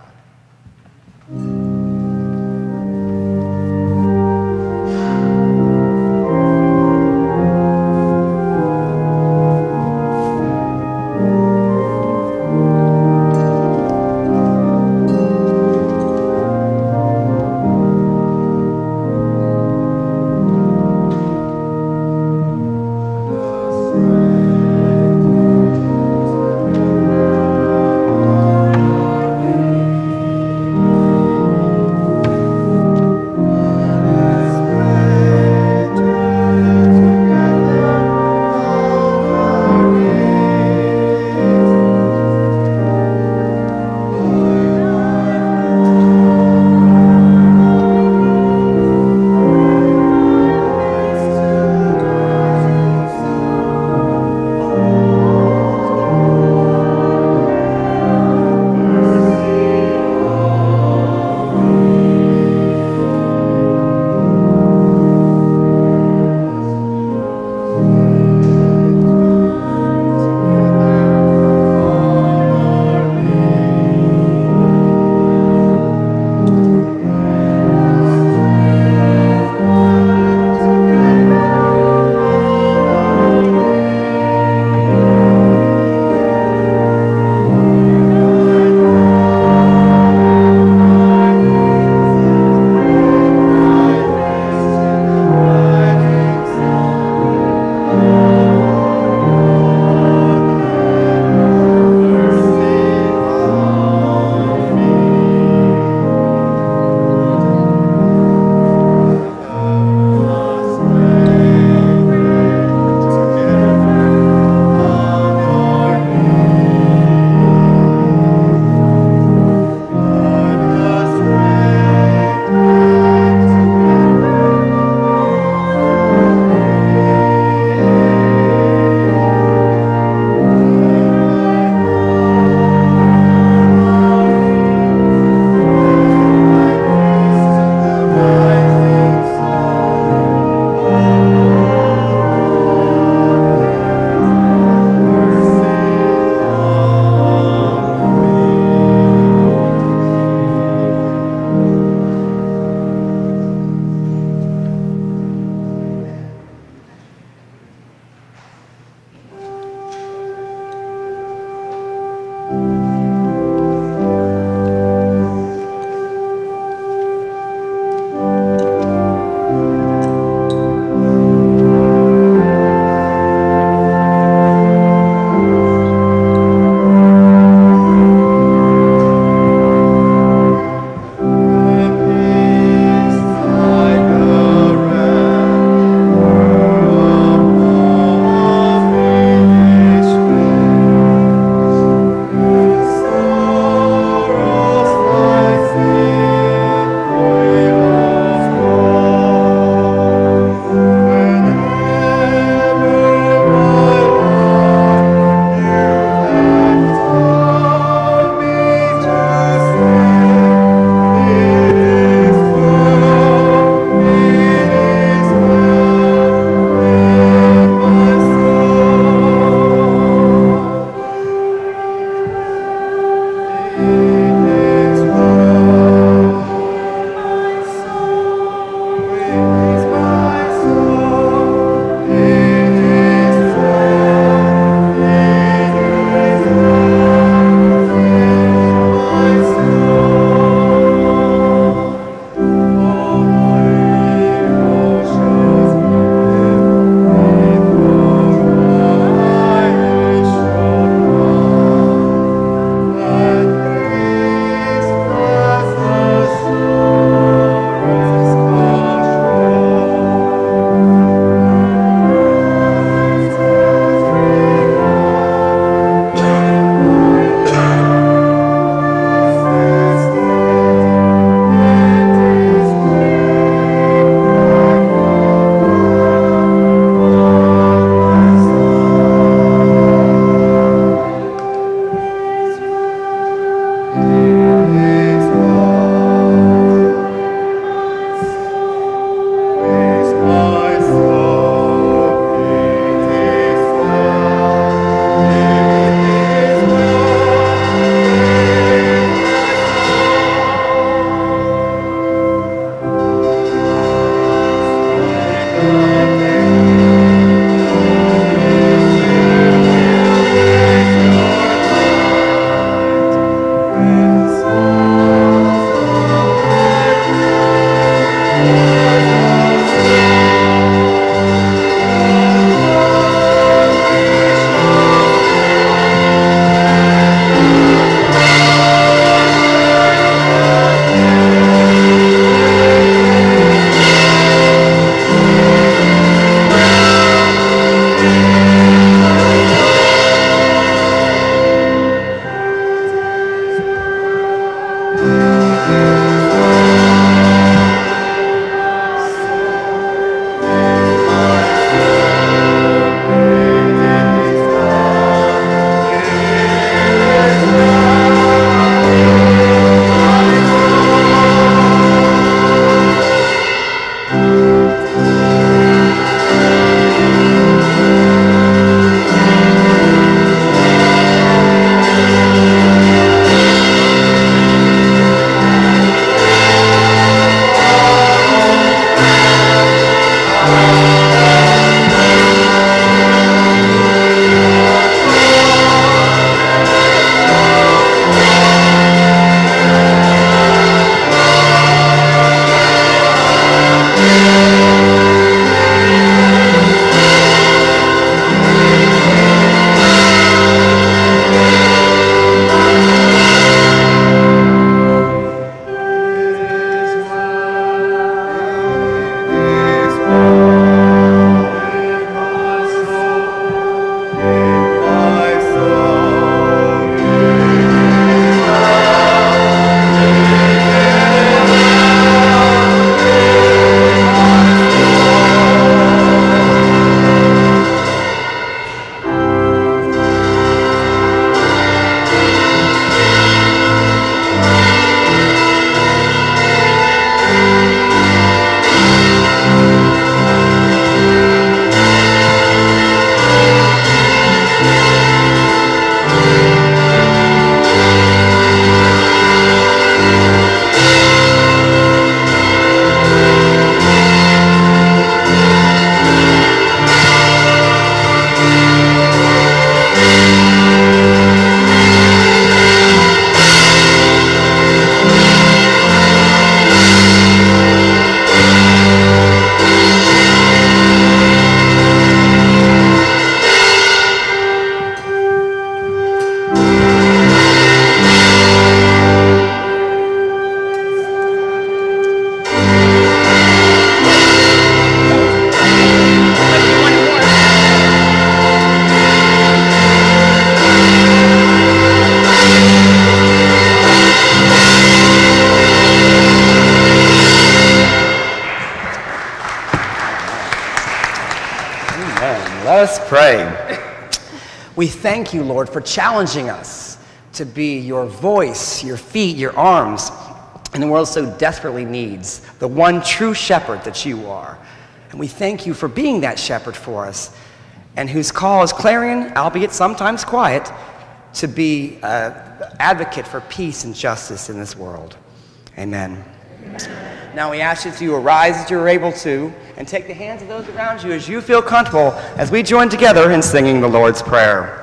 us pray. We thank you, Lord, for challenging us to be your voice, your feet, your arms, and the world so desperately needs, the one true shepherd that you are. And we thank you for being that shepherd for us, and whose call is clarion, albeit sometimes quiet, to be an advocate for peace and justice in this world. Amen. Now we ask that you arise as you are able to, and take the hands of those around you as you feel comfortable, as we join together in singing the Lord's Prayer.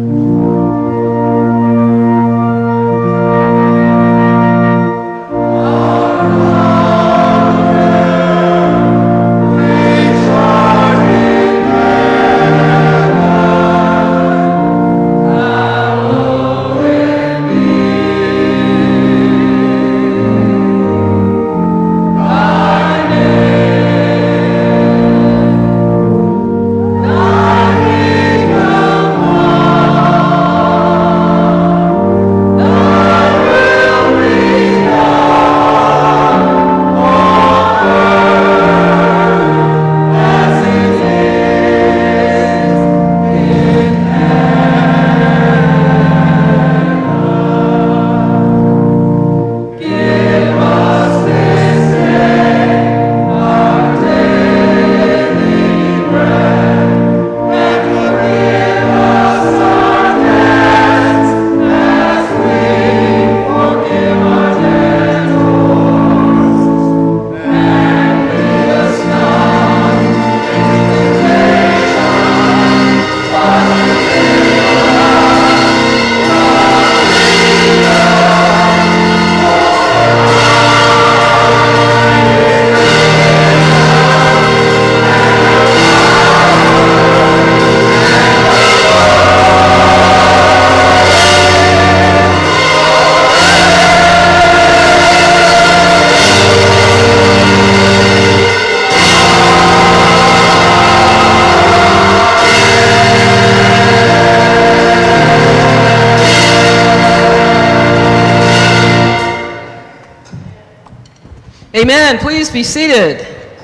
Amen. Please be seated.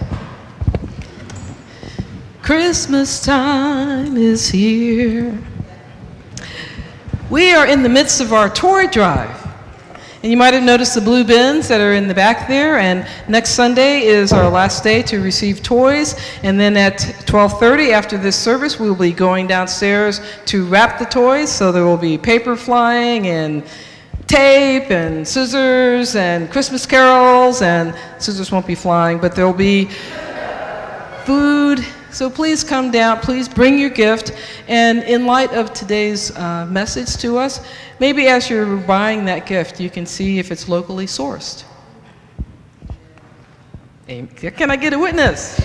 Christmas time is here. We are in the midst of our toy drive. And you might have noticed the blue bins that are in the back there. And next Sunday is our last day to receive toys. And then at 12:30 after this service, we'll be going downstairs to wrap the toys. So there will be paper flying and tape and scissors and Christmas carols, and scissors won't be flying, but there will be food. So please come down, please bring your gift. And in light of today's message to us, maybe as you're buying that gift, you can see if it's locally sourced. Can I get a witness?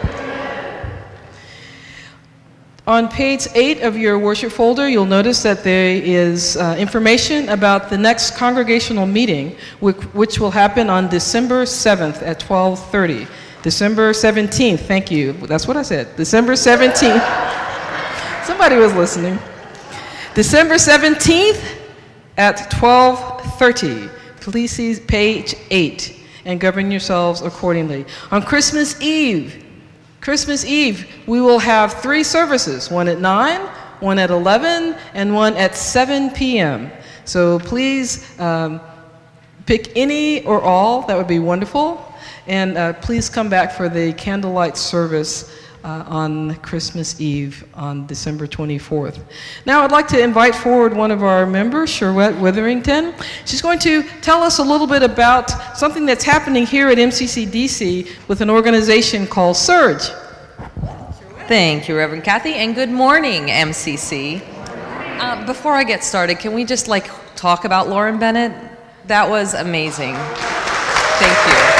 On page 8 of your worship folder, you'll notice that there is information about the next congregational meeting, which will happen on December 7th at 12:30. December 17th, thank you. That's what I said. December 17th. Somebody was listening. December 17th at 12:30. Please see page 8 and govern yourselves accordingly. On Christmas Eve, we will have 3 services, one at 9, one at 11, and one at 7 p.m. So please pick any or all, that would be wonderful. And please come back for the candlelight service on Christmas Eve on December 24th. Now I'd like to invite forward one of our members, Sherwette Witherington. She's going to tell us a little bit about something that's happening here at MCCDC with an organization called Surge. Thank you, Reverend Kathy, and good morning, MCC. Before I get started, can we just talk about Lauren Bennett? That was amazing. Thank you.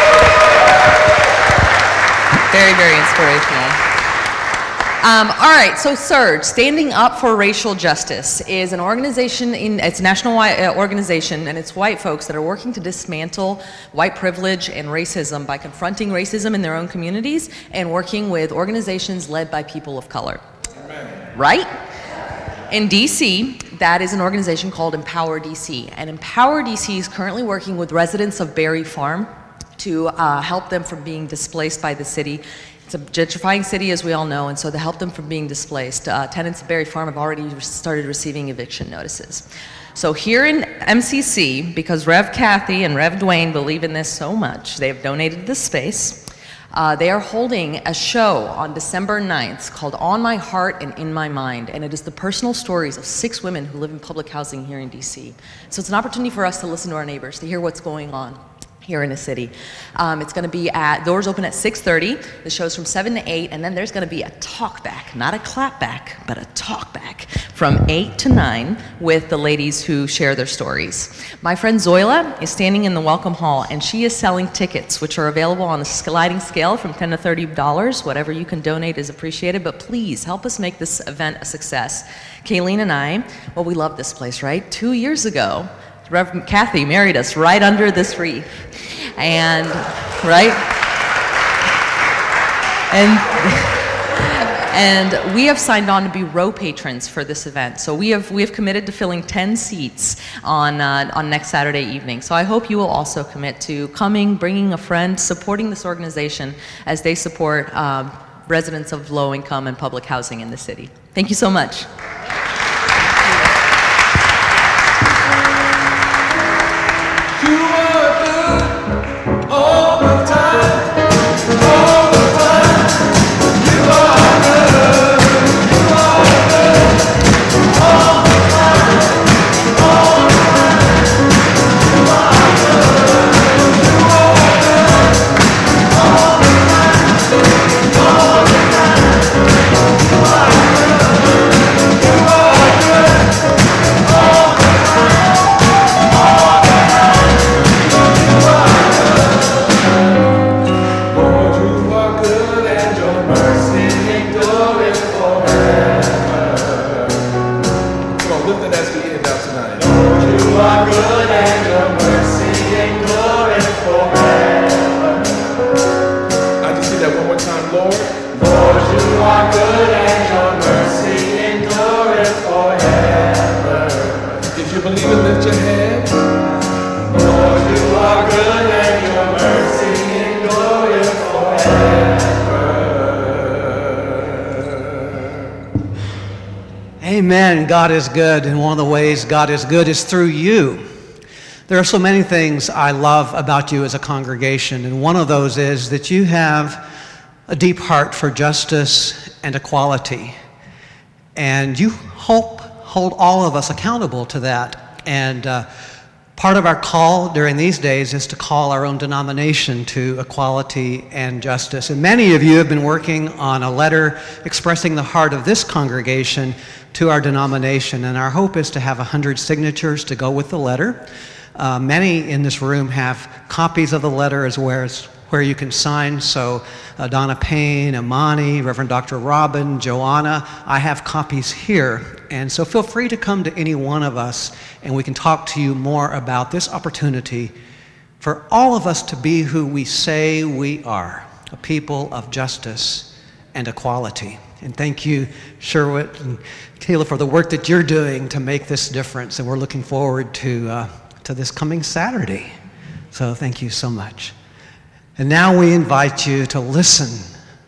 Very, very inspirational. All right, so Surge, Standing Up for Racial Justice, is an organization, it's a national organization, and it's white folks that are working to dismantle white privilege and racism by confronting racism in their own communities and working with organizations led by people of color. Amen. Right? In DC, that is an organization called Empower DC, and Empower DC is currently working with residents of Berry Farm to help them from being displaced by the city It's a gentrifying city, as we all know, and so to help them from being displaced, tenants of Berry Farm have already started receiving eviction notices. So here in MCC, because Rev Kathy and Rev Dwayne believe in this so much, they have donated this space. They are holding a show on December 9th called On My Heart and In My Mind, and it is the personal stories of 6 women who live in public housing here in DC. So it's an opportunity for us to listen to our neighbors, to hear what's going on here in the city. It's going to be doors open at 6:30. The show's from 7 to 8, and then there's going to be a talk back, not a clap back, but a talk back from 8 to 9 with the ladies who share their stories. My friend Zoila is standing in the welcome hall, and she is selling tickets, which are available on a sliding scale from $10 to $30. Whatever you can donate is appreciated, but please help us make this event a success. Kayleen and I, well, we love this place, right? 2 years ago, Reverend Kathy married us right under this wreath. And, right? And we have signed on to be row patrons for this event. So we have committed to filling 10 seats on next Saturday evening. So I hope you will also commit to coming, bringing a friend, supporting this organization as they support residents of low income and public housing in the city. Thank you so much. Amen. God is good, and one of the ways God is good is through you. There are so many things I love about you as a congregation, and one of those is that you have a deep heart for justice and equality, and you hold all of us accountable to that. And part of our call during these days is to call our own denomination to equality and justice. And many of you have been working on a letter expressing the heart of this congregation to our denomination, and our hope is to have 100 signatures to go with the letter. Many in this room have copies of the letter as well as where you can sign. So Donna Payne, Amani, Reverend Dr. Robin, Joanna, I have copies here. And so feel free to come to any one of us, and we can talk to you more about this opportunity for all of us to be who we say we are, a people of justice and equality. And thank you, Sherwood and Kayla, for the work that you're doing to make this difference. And we're looking forward to this coming Saturday. So thank you so much. And now we invite you to listen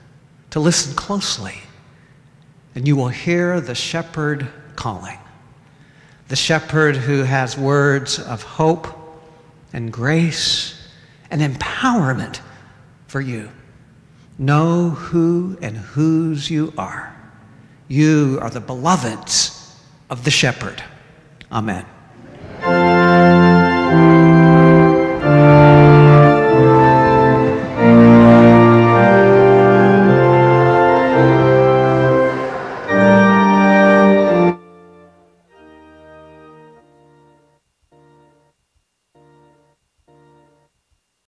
closely. And you will hear the shepherd calling. The shepherd who has words of hope and grace and empowerment for you. Know who and whose you are. You are the beloveds of the shepherd. Amen.